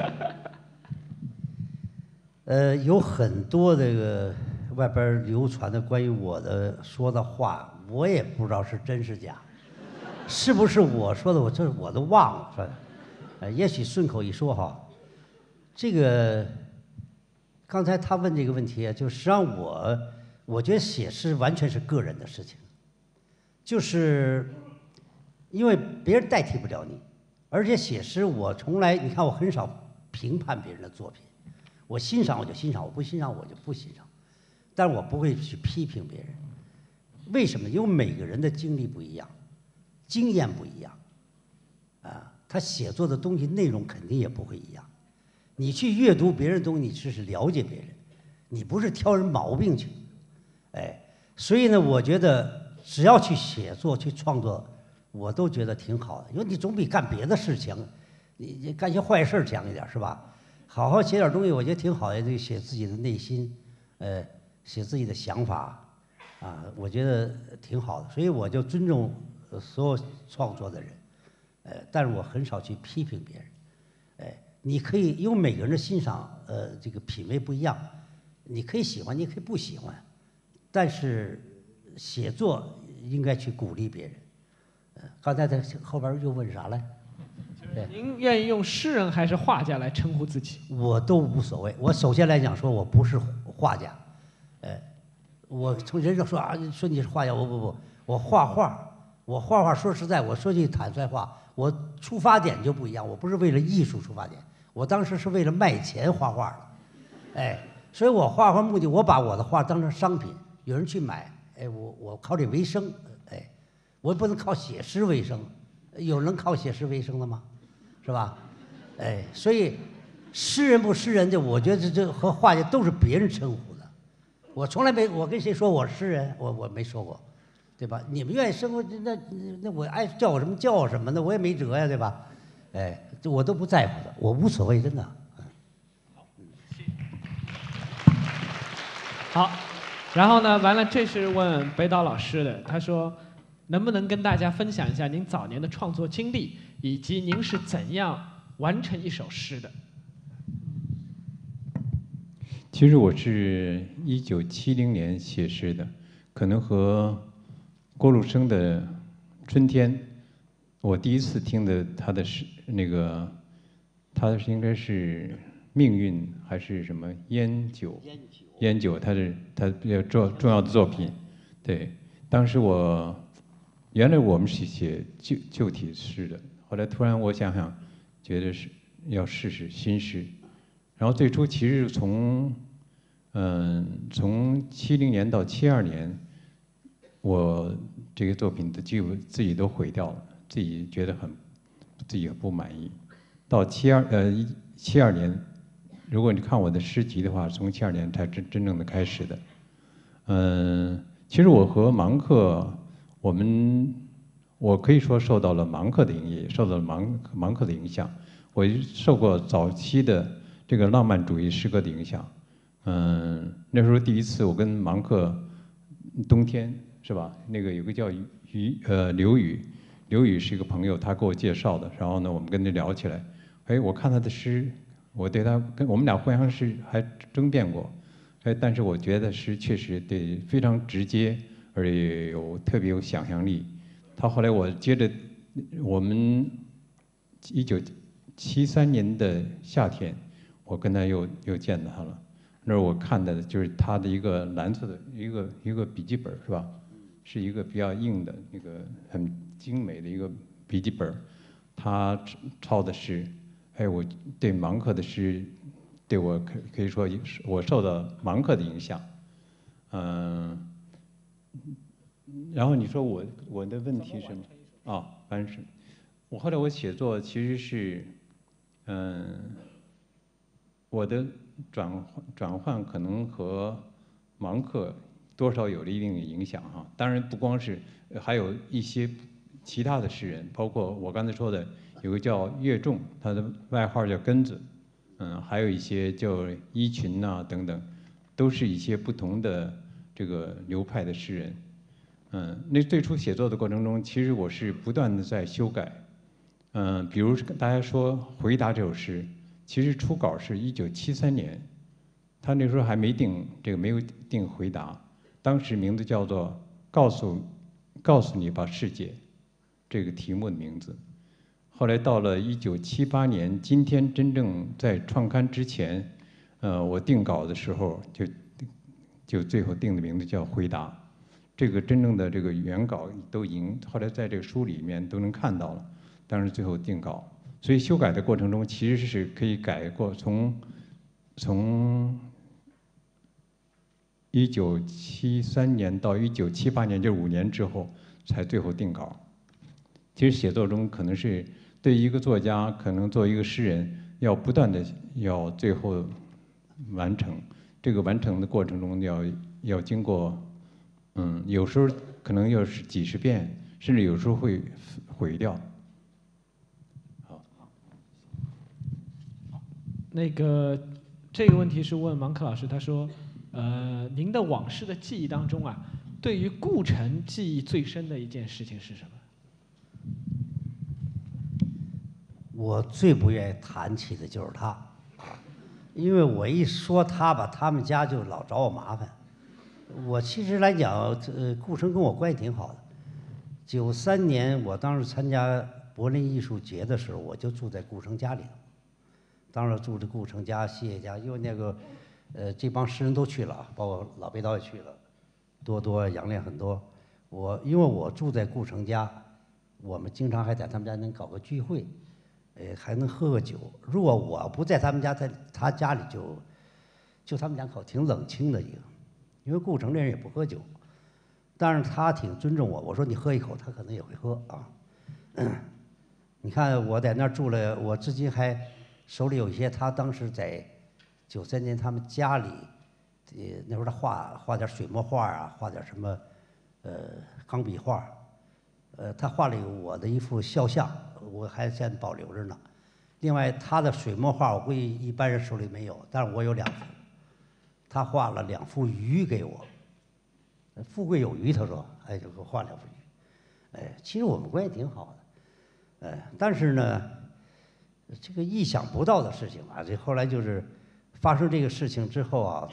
有很多这个外边流传的关于我的说的话，我也不知道是真是假，是不是我说的，我都忘了，是，也许顺口一说哈。这个刚才他问这个问题啊，就实际上我觉得写诗完全是个人的事情，就是因为别人代替不了你，而且写诗我从来，你看我很少评判别人的作品。我欣赏我就欣赏，我不欣赏我就不欣赏，但是我不会去批评别人。为什么？因为每个人的经历不一样，经验不一样，啊，他写作的东西内容肯定也不会一样。你去阅读别人的东西，你是了解别人，你不是挑人毛病去，哎，所以呢，我觉得只要去写作、去创作，我都觉得挺好的，因为你总比干别的事强，你干些坏事强一点，是吧？好好写点东西，我觉得挺好的，就写自己的内心，写自己的想法，啊，我觉得挺好的，所以我就尊重所有创作的人，但是我很少去批评别人，你可以，因为每个人的欣赏，这个品味不一样，你可以喜欢，你可以不喜欢，但是写作应该去鼓励别人。刚才在后边又问啥来？ 您愿意用诗人还是画家来称呼自己？ 我都无所谓。我首先来讲说，我不是画家，我从人家说啊，说你是画家，不，我画画，我画画。说实在，我说句坦率话，我出发点就不一样。我不是为了艺术出发点，我当时是为了卖钱画画的，所以我画画目的，我把我的画当成商品，有人去买，我靠这为生，我不能靠写诗为生，有人能靠写诗为生的吗？是吧？所以诗人不诗人，我觉得这和画家都是别人称呼的。我从来没，我跟谁说我是诗人，我没说过，对吧？你们愿意生活，那我爱叫我什么叫我什么的，我也没辙呀，对吧？这我都不在乎的，我无所谓，真的。 好，然后呢，完了，这是问北岛老师的，他说，能不能跟大家分享一下您早年的创作经历，以及您是怎样完成一首诗的？ 其实我是1970年写诗的，可能和郭路生的《春天》，我第一次听的他的诗，那个他应该是命运还是什么烟酒？烟酒，他比较重要的作品。对，当时原来我们是写旧体诗的，后来突然我想想，觉得是要试试新诗。然后最初其实从70年到72年，我这个作品的自己都毁掉了，自己觉得自己很不满意。到72年，如果你看我的诗集的话，从72年才真正的开始的。其实我和芒克，我可以说受到了芒克的影响，也受到了芒克的影响。我受过早期的这个浪漫主义诗歌的影响。那时候第一次我跟芒克冬天是吧？那个有个叫刘宇是一个朋友，他给我介绍的。然后呢，我们跟他聊起来，我看他的诗，我对他我们俩互相是还争辩过，但是我觉得诗确实对非常直接，而且特别有想象力。他后来我接着我们1973年的夏天，我跟他又见到他了。那儿我看的就是他的一个蓝色的一个笔记本是吧？是一个比较硬的那个很精美的一个笔记本。 他抄的诗，还有我对芒克的诗，对我可以说我受到芒克的影响。然后你说我的问题是什么？啊，反正是我后来我写作其实是，我的转换可能和芒克多少有了一定的影响哈。当然不光是，还有一些其他的诗人，包括我刚才说的有个叫岳仲，他的外号叫根子，还有一些叫伊群呐等等，都是一些不同的这个流派的诗人。那最初写作的过程中，其实我是不断的在修改。比如大家说《回答》这首诗，其实初稿是1973年，他那时候还没定没有定回答，当时名字叫做告诉你吧世界，这个题目的名字。后来到了1978年，今天真正在创刊之前，我定稿的时候就最后定的名字叫回答。这个真正的这个原稿都已经后来在这个书里面都能看到了，当然最后定稿，所以修改的过程中其实是可以改过，从1973年到1978年，就5年之后才最后定稿。其实写作中可能是对一个作家，可能作为一个诗人，要不断的要最后完成，这个完成的过程中要经过。有时候可能要是几十遍，甚至有时候会毁掉。好， 那个这个问题是问芒克老师，他说，您的往事的记忆当中啊，对于顾城记忆最深的一件事情是什么？ 我最不愿意谈起的就是他，因为我一说他吧，他们家就老找我麻烦。我其实来讲，顾城跟我关系挺好的。93年我当时参加柏林艺术节的时候，我就住在顾城家里。当时住在顾城家、谢谢家，因为那个，这帮诗人都去了啊，包括老北岛也去了，多多、杨烈很多。因为我住在顾城家，我们经常还在他们家能搞个聚会，还能喝个酒。如果我不在他们家，在他家里就他们两口挺冷清的一个。因为顾城这人也不喝酒，但是他挺尊重我。我说你喝一口，他可能也会喝啊。你看我在那儿住了，我至今还手里有一些他当时在93年他们家里，那时候他画点水墨画啊，画点什么钢笔画，他画了我的一幅肖像，我还现在保留着呢。另外他的水墨画我估计一般人手里没有，但是我有2幅。他画了2幅鱼给我，富贵有余，他说，就给我画2幅鱼，其实我们关系挺好的，但是呢，这个意想不到的事情啊，这后来就是发生这个事情之后啊，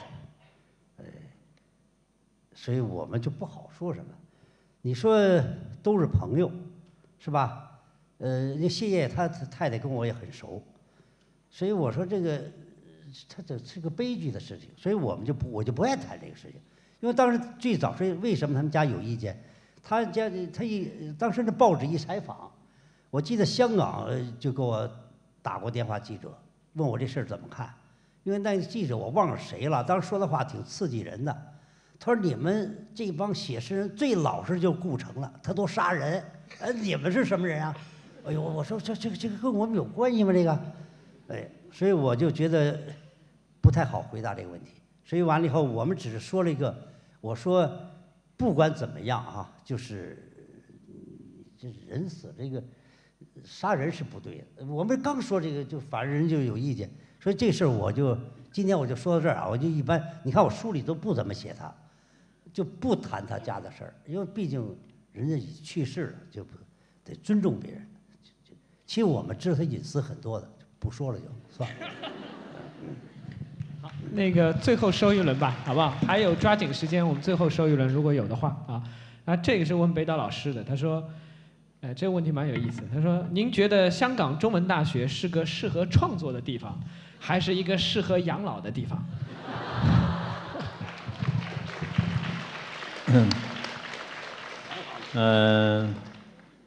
所以我们就不好说什么。你说都是朋友，是吧？那谢烨他太太跟我也很熟，所以我说这个。这是个悲剧的事情，所以我就不爱谈这个事情，因为当时最早是为什么他们家有意见，当时那报纸一采访，我记得香港就给我打过电话，记者问我这事儿怎么看，因为那个记者我忘了谁了，当时说的话挺刺激人的，他说你们这帮写诗人最老实就顾城了，他都杀人，你们是什么人啊？哎呦，我说这个跟我们有关系吗？这个，所以我就觉得不太好回答这个问题。所以完了以后，我们只是说了一个，我说不管怎么样啊，就是人死这个杀人是不对的。我们刚说这个，就反正人就有意见，所以这事儿今天我就说到这儿啊。我就一般，你看我书里都不怎么写他，就不谈他家的事儿，因为毕竟人家已去世了，就不得尊重别人。其实我们知道他隐私很多的。不说了就算了。 好，那个最后收一轮吧，好不好？还有抓紧时间，我们最后收一轮，如果有的话啊。这个是问北岛老师的，他说，这个问题蛮有意思。他说，您觉得香港中文大学是个适合创作的地方，还是一个适合养老的地方？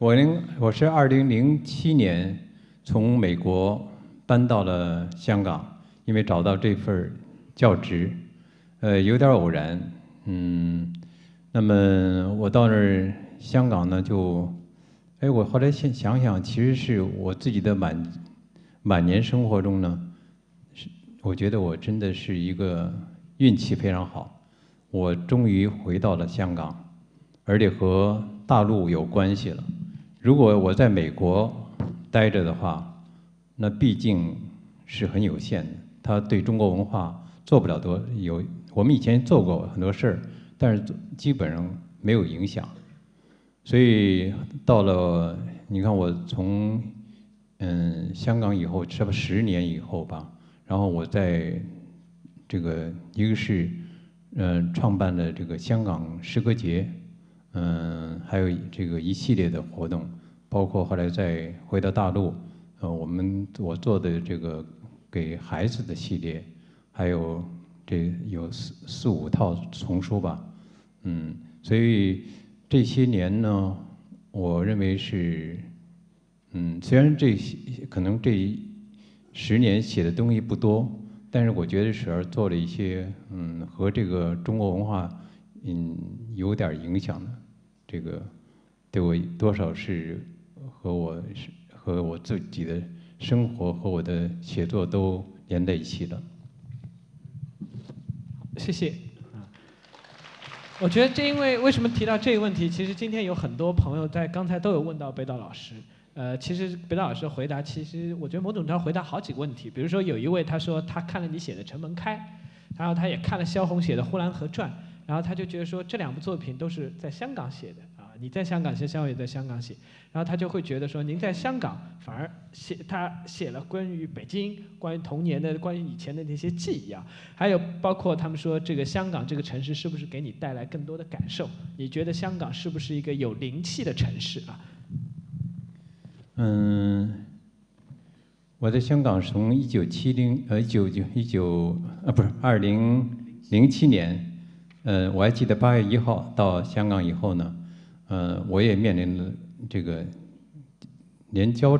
我是2007年从美国搬到了香港，因为找到这份教职，有点偶然，那么我到那儿香港呢我后来想想，其实是我自己的晚年生活中呢，我觉得我真的是一个运气非常好，我终于回到了香港，而且和大陆有关系了。如果我在美国待着的话，那毕竟是很有限的，它对中国文化做不了多有。我们以前做过很多事儿，但是基本上没有影响。所以到了，你看我从香港以后，差不多10年以后吧，然后我在这个一个是创办了这个香港诗歌节，还有这个一系列的活动，包括后来再回到大陆，我做的这个给孩子的系列，还有这有4、5套丛书吧，所以这些年呢，我认为是，虽然可能这10年写的东西不多，但是我觉得是做了一些和这个中国文化有点影响的，这个对我多少是和我自己的生活和我的写作都连在一起的。 谢谢。我觉得因为什么提到这个问题，其实今天有很多朋友在刚才都有问到北岛老师。其实北岛老师的回答，其实我觉得某种程度上回答好几个问题。比如说有一位他说他看了你写的《城门开》，然后他也看了萧红写的《呼兰河传》，然后他就觉得说这2部作品都是在香港写的啊，你在香港写，萧红也在香港写，然后他就会觉得说您在香港反而他写了关于北京、关于童年的、关于以前的那些记忆啊，还有包括他们说这个香港这个城市是不是给你带来更多的感受？你觉得香港是不是一个有灵气的城市啊？ 我在香港是从2007年，我还记得8月1号到香港以后呢，我也面临了这个连教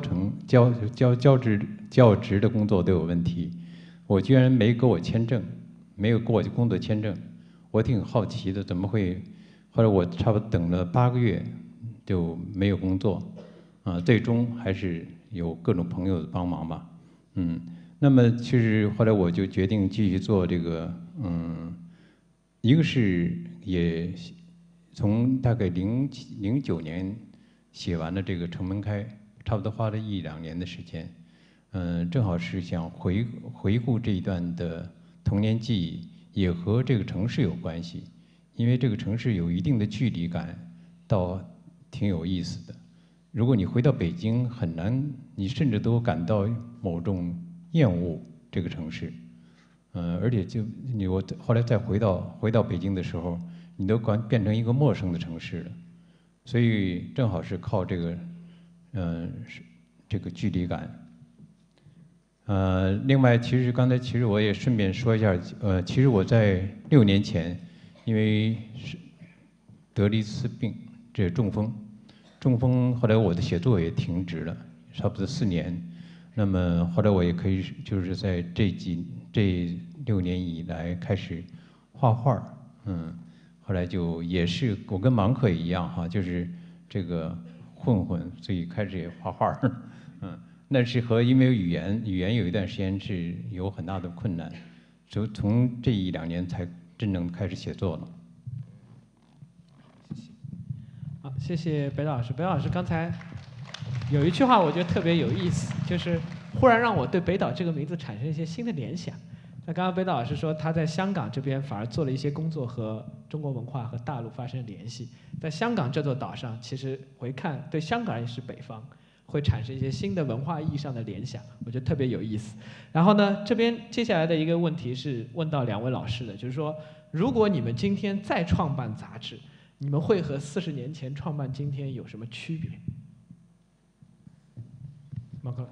职的工作都有问题，我居然没给我签证，没有给我工作签证，我挺好奇的，怎么会？后来我差不多等了8个月就没有工作。最终还是有各种朋友的帮忙吧，那么其实后来我就决定继续做这个，一个是也从大概09年写完了这个《城门开》，差不多花了1、2年的时间，正好是想回顾这一段的童年记忆，也和这个城市有关系，因为这个城市有一定的距离感，倒挺有意思的。如果你回到北京，很难，你甚至都感到某种厌恶这个城市，而且我后来再回到北京的时候，你都变成一个陌生的城市了，所以正好是靠这个，这个距离感。另外，刚才我也顺便说一下，其实我在6年前，因为是得了一次病，这中风。后来我的写作也停止了，差不多4年。那么后来我也可以就是在这6年以来开始画画，后来就也是我跟芒克一样哈，就是这个混，所以开始也画画，那是因为语言有一段时间是有很大的困难，就从这1、2年才真正开始写作了。 好，谢谢北岛老师。北岛老师刚才有一句话我觉得特别有意思，就是忽然让我对北岛这个名字产生一些新的联想。那刚刚北岛老师说他在香港这边反而做了一些工作和中国文化和大陆发生联系，在香港这座岛上，其实回看对香港人是北方，会产生一些新的文化意义上的联想，我觉得特别有意思。然后呢，这边接下来的一个问题是问到2位老师的，就是说，如果你们今天再创办杂志，你们会和40年前创办今天有什么区别？马克。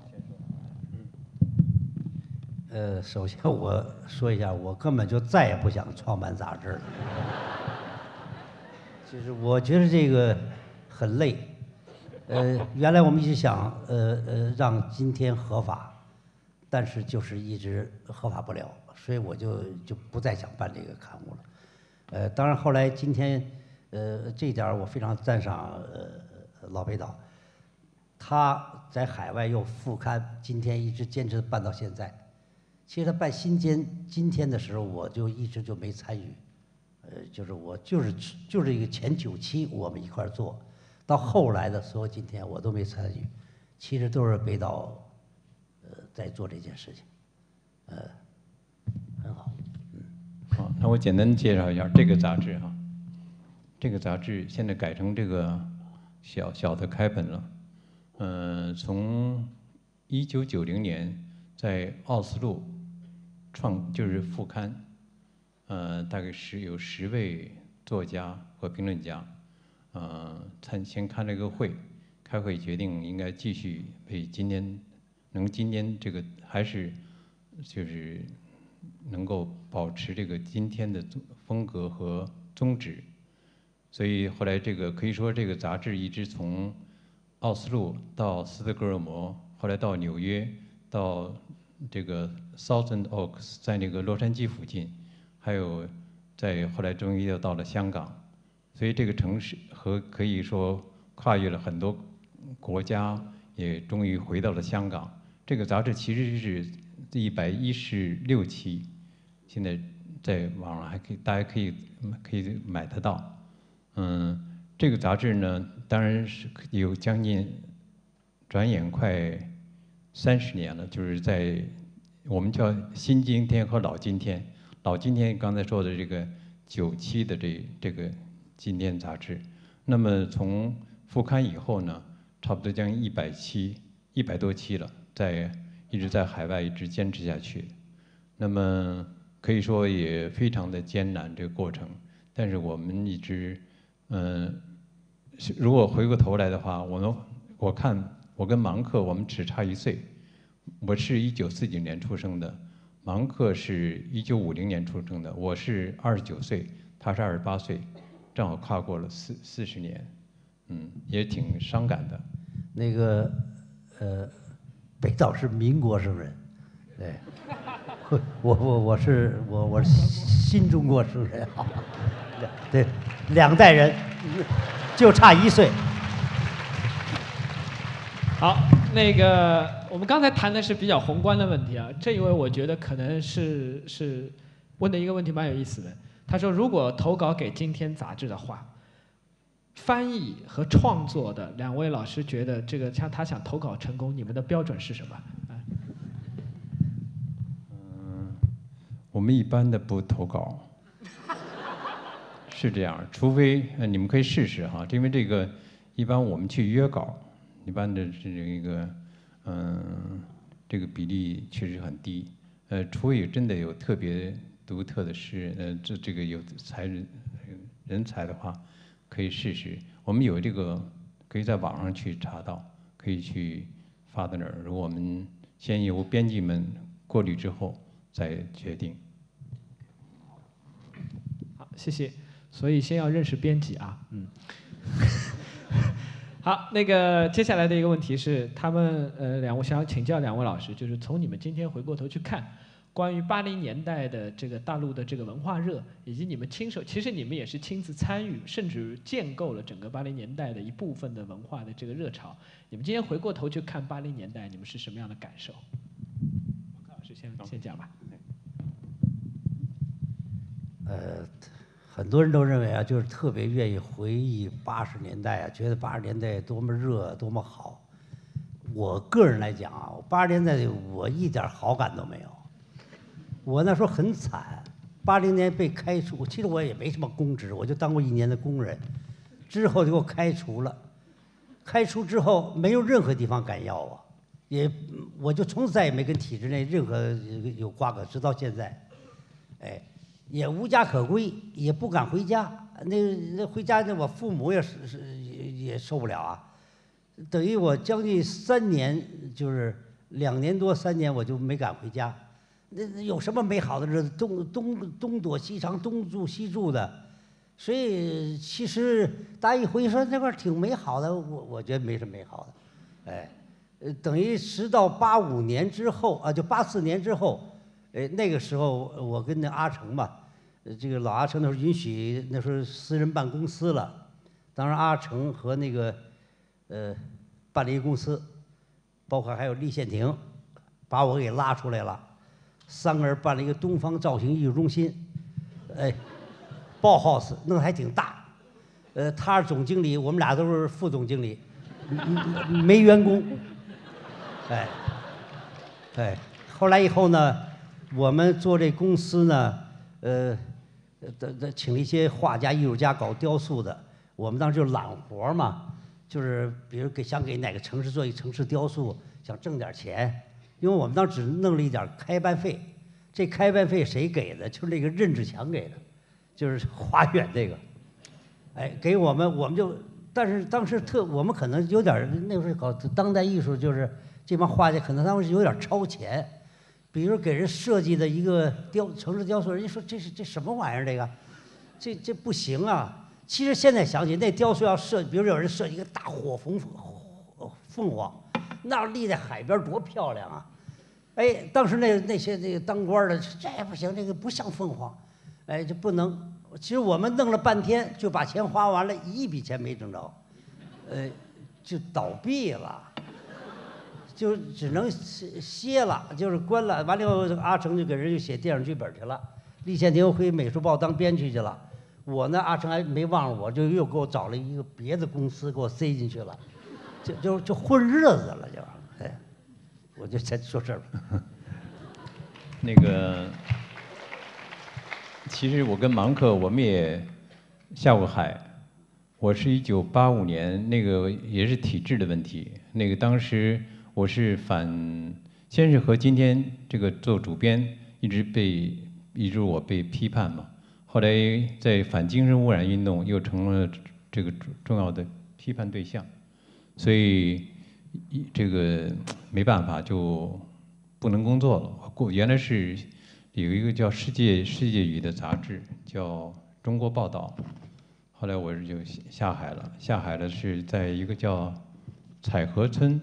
首先我说一下，我根本就再也不想创办杂志了。就是我觉得这个很累， 原来我们一直想让今天合法，但是就是一直合法不了，所以我就不再想办这个刊物了。当然后来今天这一点我非常赞赏老北岛，他在海外又复刊，今天一直坚持办到现在。其实他办今天的时候，我就一直就没参与，就是我就是一个前9期我们一块儿做。到后来的所有今天我都没参与，其实都是北岛在做这件事情，很好。 好，那我简单介绍一下这个杂志哈。这个杂志现在改成这个小的开本了，从1990年在奥斯陆就是副刊，大概有10位作家和评论家。先开了一个会，开会决定应该继续为今天这个还是就是能够保持这个今天的风格和宗旨，所以后来这个可以说这个杂志一直从奥斯陆到斯德哥尔摩，后来到纽约，到这个 Thousand Oaks 在那个洛杉矶附近，还有后来终于又到了香港。所以这个城市可以说跨越了很多国家，也终于回到了香港。这个杂志其实是116期，现在在网上大家可以买得到。这个杂志呢，当然是有将近转眼快30年了，就是在我们叫新今天和老今天。老今天刚才说的这个9期的这个今天杂志，那么从复刊以后呢，差不多将近100多期了，一直在海外一直坚持下去。那么可以说也非常的艰难这个过程，但是我们一直如果回过头来的话，我看我跟芒克我们只差1岁，我是1949年出生的，芒克是1950年出生的，我是29岁，他是28岁。正好跨过了40年，也挺伤感的。 那个北岛是民国生人，对，我是新中国生人，好，对，2代人就差1岁。 好，那个我们刚才谈的是比较宏观的问题啊，这一位我觉得可能是问的一个问题蛮有意思的。他说：“如果投稿给今天杂志的话，翻译和创作的2位老师觉得这个他想投稿成功，你们的标准是什么？” 我们一般的不投稿，是这样，除非你们可以试试哈，因为这个一般我们去约稿，一般的是一个这个比例确实很低，除非真的有特别独特的诗，这个有人才的话，可以试试。我们有这个可以在网上去查到，可以去发到那儿。如果我们先由编辑们过滤之后再决定。 好，谢谢。所以先要认识编辑啊，好，那个接下来的一个问题是，他们我想请教2位老师，就是从你们今天回过头去看。关于80年代的这个大陆的这个文化热，以及你们其实你们也是亲自参与，甚至建构了整个80年代的一部分的文化的这个热潮。你们今天回过头去看80年代，你们是什么样的感受？王克老师先讲吧。 很多人都认为啊，就是特别愿意回忆80年代啊，觉得80年代多么热，多么好。我个人来讲啊，80年代我一点好感都没有。我那时候很惨，80年被开除，其实我也没什么公职，我就当过1年的工人，之后就给我开除了。开除之后，没有任何地方敢要我，我就从此再也没跟体制内任何有瓜葛，直到现在，也无家可归，也不敢回家。那回家，我父母也受不了啊。等于我将近3年，就是2年多3年，我就没敢回家。那有什么美好的日子？东躲西藏，东住西住的， 所以其实大家一回忆说那块儿挺美好的，我觉得没什么美好的，哎，等于直到85年之后啊，就84年之后，那个时候我跟那阿成嘛，这个老阿成那时候允许那时候私人办公司了，当时阿成和那个办了一个公司，包括还有厉宪廷，把我给拉出来了，3个人办了一个东方造型艺术中心，哎。Bauhaus 弄得还挺大，他是总经理，我们俩都是副总经理，没员工，哎，哎，后来以后呢，我们做这公司呢，请了一些画家、艺术家搞雕塑的，我们当时就揽活嘛，就是比如想给哪个城市做一城市雕塑，想挣点钱，因为我们当时只弄了一点开办费，这开办费谁给的？就是那个任志强给的。就是花园这个，哎，给我们就，但是当时我们可能有点那时候搞当代艺术，就是这帮画家可能当时有点超前，比如给人设计的一个城市雕塑，人家说这什么玩意儿？这不行啊！其实现在想起那雕塑要比如有人设计一个大火凤凰，那立在海边多漂亮啊！哎，当时那些这个当官的，这不行，这个不像凤凰。哎，这不能。其实我们弄了半天，就把钱花完了，一笔钱没挣着，就倒闭了，就只能歇了，就是关了。完了以后，阿成就给人家写电影剧本去了，厉宪廷回美术报当编剧去了。我呢，阿成还没忘了我，就又给我找了一个别的公司给我塞进去了，就混日子了，就，哎，我就先说这儿吧。 那个。其实我跟芒克我们也下过海，我是1985年那个也是体制的问题，那个当时我是先是和今天这个做主编一直我被批判嘛，后来在反精神污染运动又成了这个重要的批判对象，所以这个没办法就不能工作了。原来是。有一个叫世界语的杂志，叫《中国报道》，后来我就下海了。下海了是在一个叫彩河村，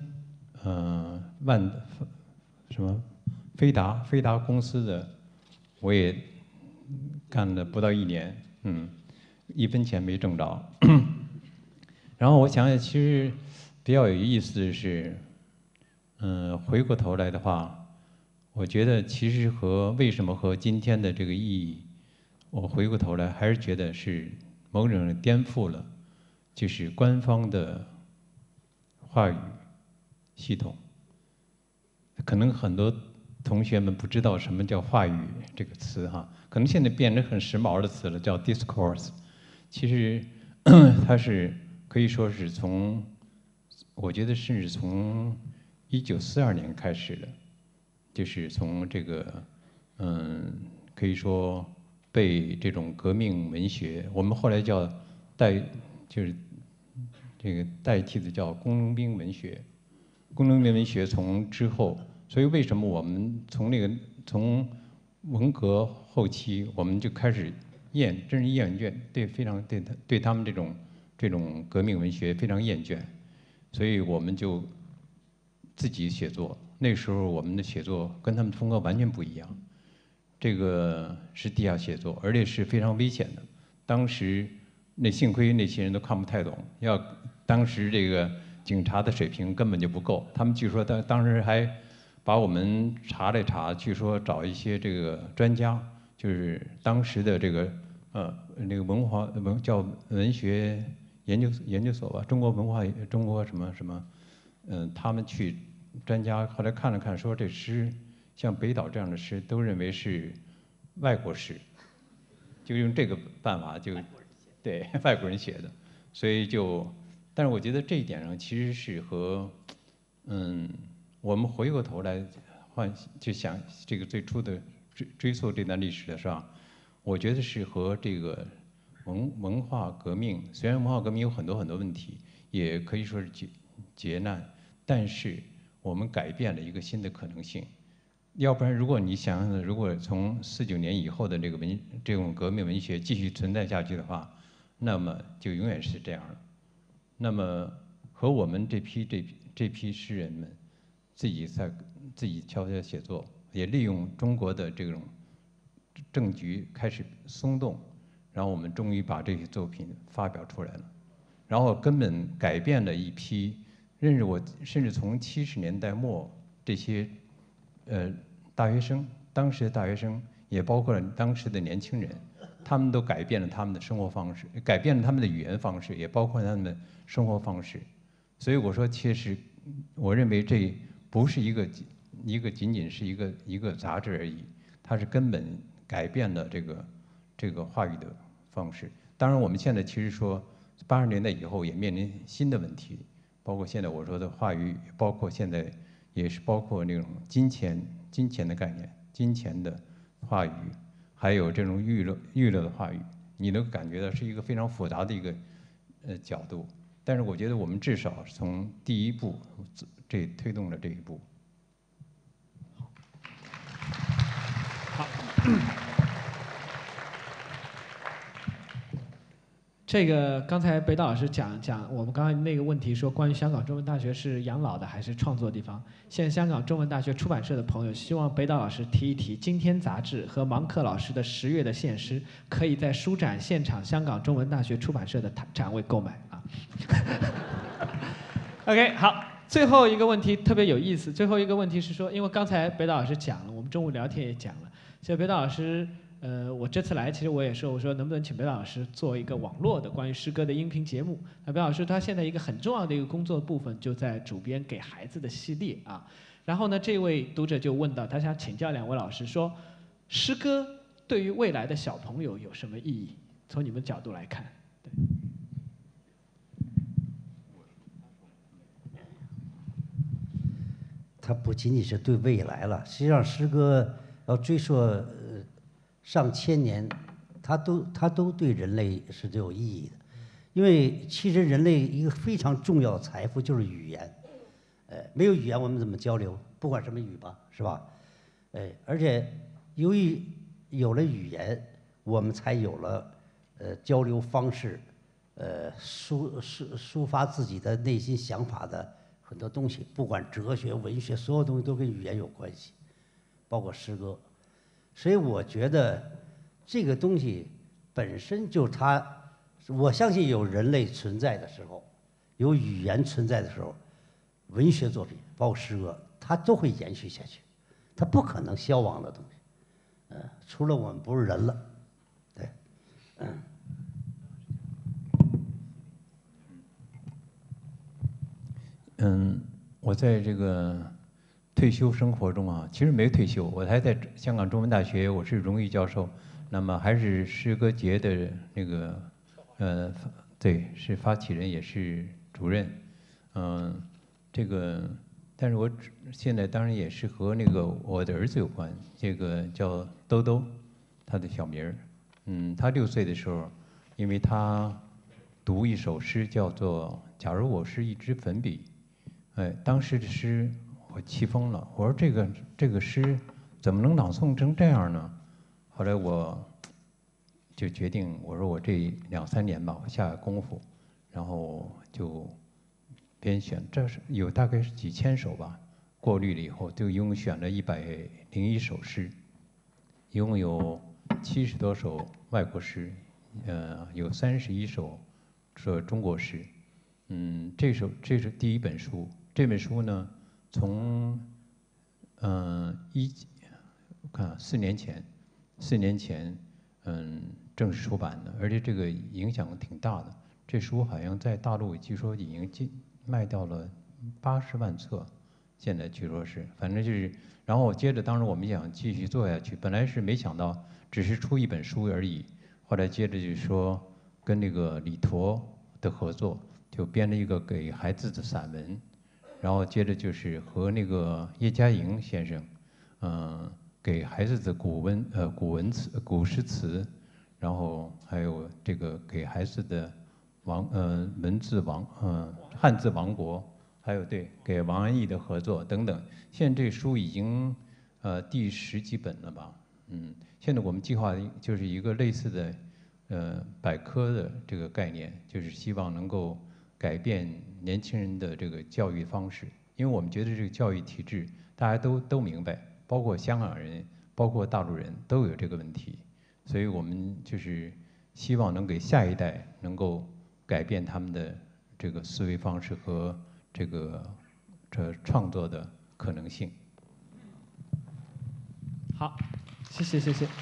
飞达公司的，我也干了不到1年，1分钱没挣着。然后我想想，其实比较有意思的是，回过头来的话。我觉得其实为什么和今天的这个意义，我回过头来还是觉得是某种颠覆了，就是官方的话语系统。可能很多同学们不知道什么叫话语这个词哈，可能现在变成很时髦的词了，叫 discourse。其实它是可以说是我觉得甚至从1942年开始的。就是从这个，可以说被这种革命文学，我们后来就是这个代替的叫工农兵文学。工农兵文学从之后，所以为什么我们从文革后期，我们就开始真是厌倦，对他们这种革命文学非常厌倦，所以我们就自己写作。那时候我们的写作跟他们风格完全不一样，这个是地下写作，而且是非常危险的。当时幸亏那些人都看不太懂，当时这个警察的水平根本就不够，他们据说当时还把我们查了查，据说找一些这个专家，就是当时的这个那个叫文学研究所吧，中国什么他们去。专家后来看了看，说这诗像北岛这样的诗，都认为是外国诗，就用这个办法对外国人写的，所以但是我觉得这一点上其实是我们回过头来就想这个最初的追溯这段历史的时候，我觉得是和这个文化革命，虽然文化革命有很多问题，也可以说是劫难，但是。我们改变了一个新的可能性，要不然，如果你想想，如果从49年以后的这种革命文学继续存在下去的话， 那么就永远是这样了。那么和我们这批诗人们自己悄悄写作，也利用中国的这种政局开始松动，然后我们终于把这些作品发表出来了，然后根本改变了一批认识我，甚至从70年代末这些大学生，当时的大学生，也包括了当时的年轻人，他们都改变了他们的生活方式，改变了他们的语言方式，也包括他们的生活方式。所以我说，其实我认为这不是一个仅仅是一个杂志而已，它是根本改变了这个话语的方式。当然，我们现在其实说80年代以后也面临新的问题，包括现在我说的话语，包括现在也是包括那种金钱的概念，金钱的话语，还有这种娱乐的话语，你能感觉到是一个非常复杂的一个角度。但是我觉得我们至少从第一步推动了这一步。 好。这个刚才北岛老师讲我们刚才那个问题，说关于香港中文大学是养老的还是创作地方。现在香港中文大学出版社的朋友希望北岛老师提一提《今天》杂志和芒克老师的10月的献诗，可以在书展现场香港中文大学出版社的展位购买啊。OK， 好，最后一个问题特别有意思。最后一个问题是说，因为刚才北岛老师讲了，我们中午聊天也讲了，所以北岛老师。我这次来，其实我也说，我说能不能请北岛老师做一个网络的关于诗歌的音频节目？那北岛老师他现在一个很重要的一个工作部分就在主编给孩子的系列啊。然后呢，这位读者就问到，他想请教2位老师说，诗歌对于未来的小朋友有什么意义？从你们角度来看，对。 它不仅仅是对未来了，实际上诗歌要追溯上千年，它都对人类是都有意义的，因为其实人类一个非常重要的财富就是语言，没有语言我们怎么交流？不管什么语吧，是吧？而且由于有了语言，我们才有了交流方式，抒发自己的内心想法的很多东西，不管哲学、文学，所有东西都跟语言有关系，包括诗歌。所以我觉得这个东西本身就我相信有人类存在的时候，有语言存在的时候，文学作品包括诗歌，它都会延续下去，它不可能消亡的东西。除了我们不是人了，对， 我在这个退休生活中啊，其实没退休，我还在香港中文大学，我是荣誉教授，那么还是诗歌节的那个对，是发起人也是主任，这个，但是我现在当然也是和那个我的儿子有关，这个叫兜兜，他的小名儿，他6岁的时候，因为他读一首诗叫做《假如我是一支粉笔》，当时的诗。我气疯了，我说这个诗怎么能朗诵成这样呢？后来我就决定，我说我这2、3年吧，我下功夫，然后就编选，这是有大概是几千首吧，过滤了以后，就一共选了101首诗，一共有70多首外国诗，有31首是中国诗，这是第一本书，这本书呢。从我看4年前，正式出版的，而且这个影响挺大的。这书好像在大陆据说已经卖掉了80万册，现在据说是，反正就是。然后接着，当时我们想继续做下去，本来是没想到只是出一本书而已，后来接着就说跟那个李陀的合作，就编了一个给孩子的散文。然后接着就是和那个叶嘉莹先生，给孩子的古诗词，然后还有这个给孩子的汉字王国，还有对给王安忆的合作等等。现在这书已经第10几本了吧？现在我们计划就是一个类似的百科的这个概念，就是希望能够改变年轻人的这个教育方式，因为我们觉得这个教育体制大家都明白，包括香港人，包括大陆人都有这个问题，所以我们就是希望能给下一代能够改变他们的这个思维方式和这创作的可能性。 好，谢谢谢谢。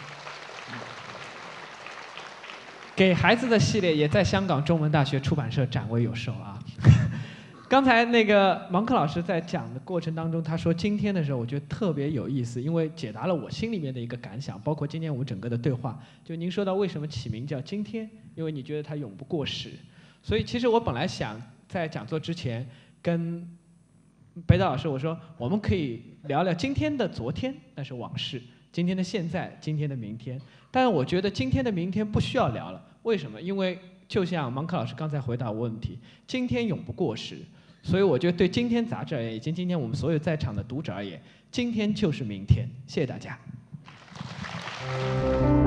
给孩子的系列也在香港中文大学出版社展位有售啊。刚才那个芒克老师在讲的过程当中，他说今天的时候，我觉得特别有意思，因为解答了我心里面的一个感想，包括今天我们整个的对话。就您说到为什么起名叫今天，因为你觉得它永不过时。所以其实我本来想在讲座之前跟北岛老师我说，我们可以聊聊今天的昨天，那是往事；今天的现在，今天的明天。但是我觉得今天的明天不需要聊了，为什么？因为就像芒克老师刚才回答我问题，今天永不过时。所以我觉得对《今天》杂志而言，以及今天我们所有在场的读者而言，今天就是明天。谢谢大家。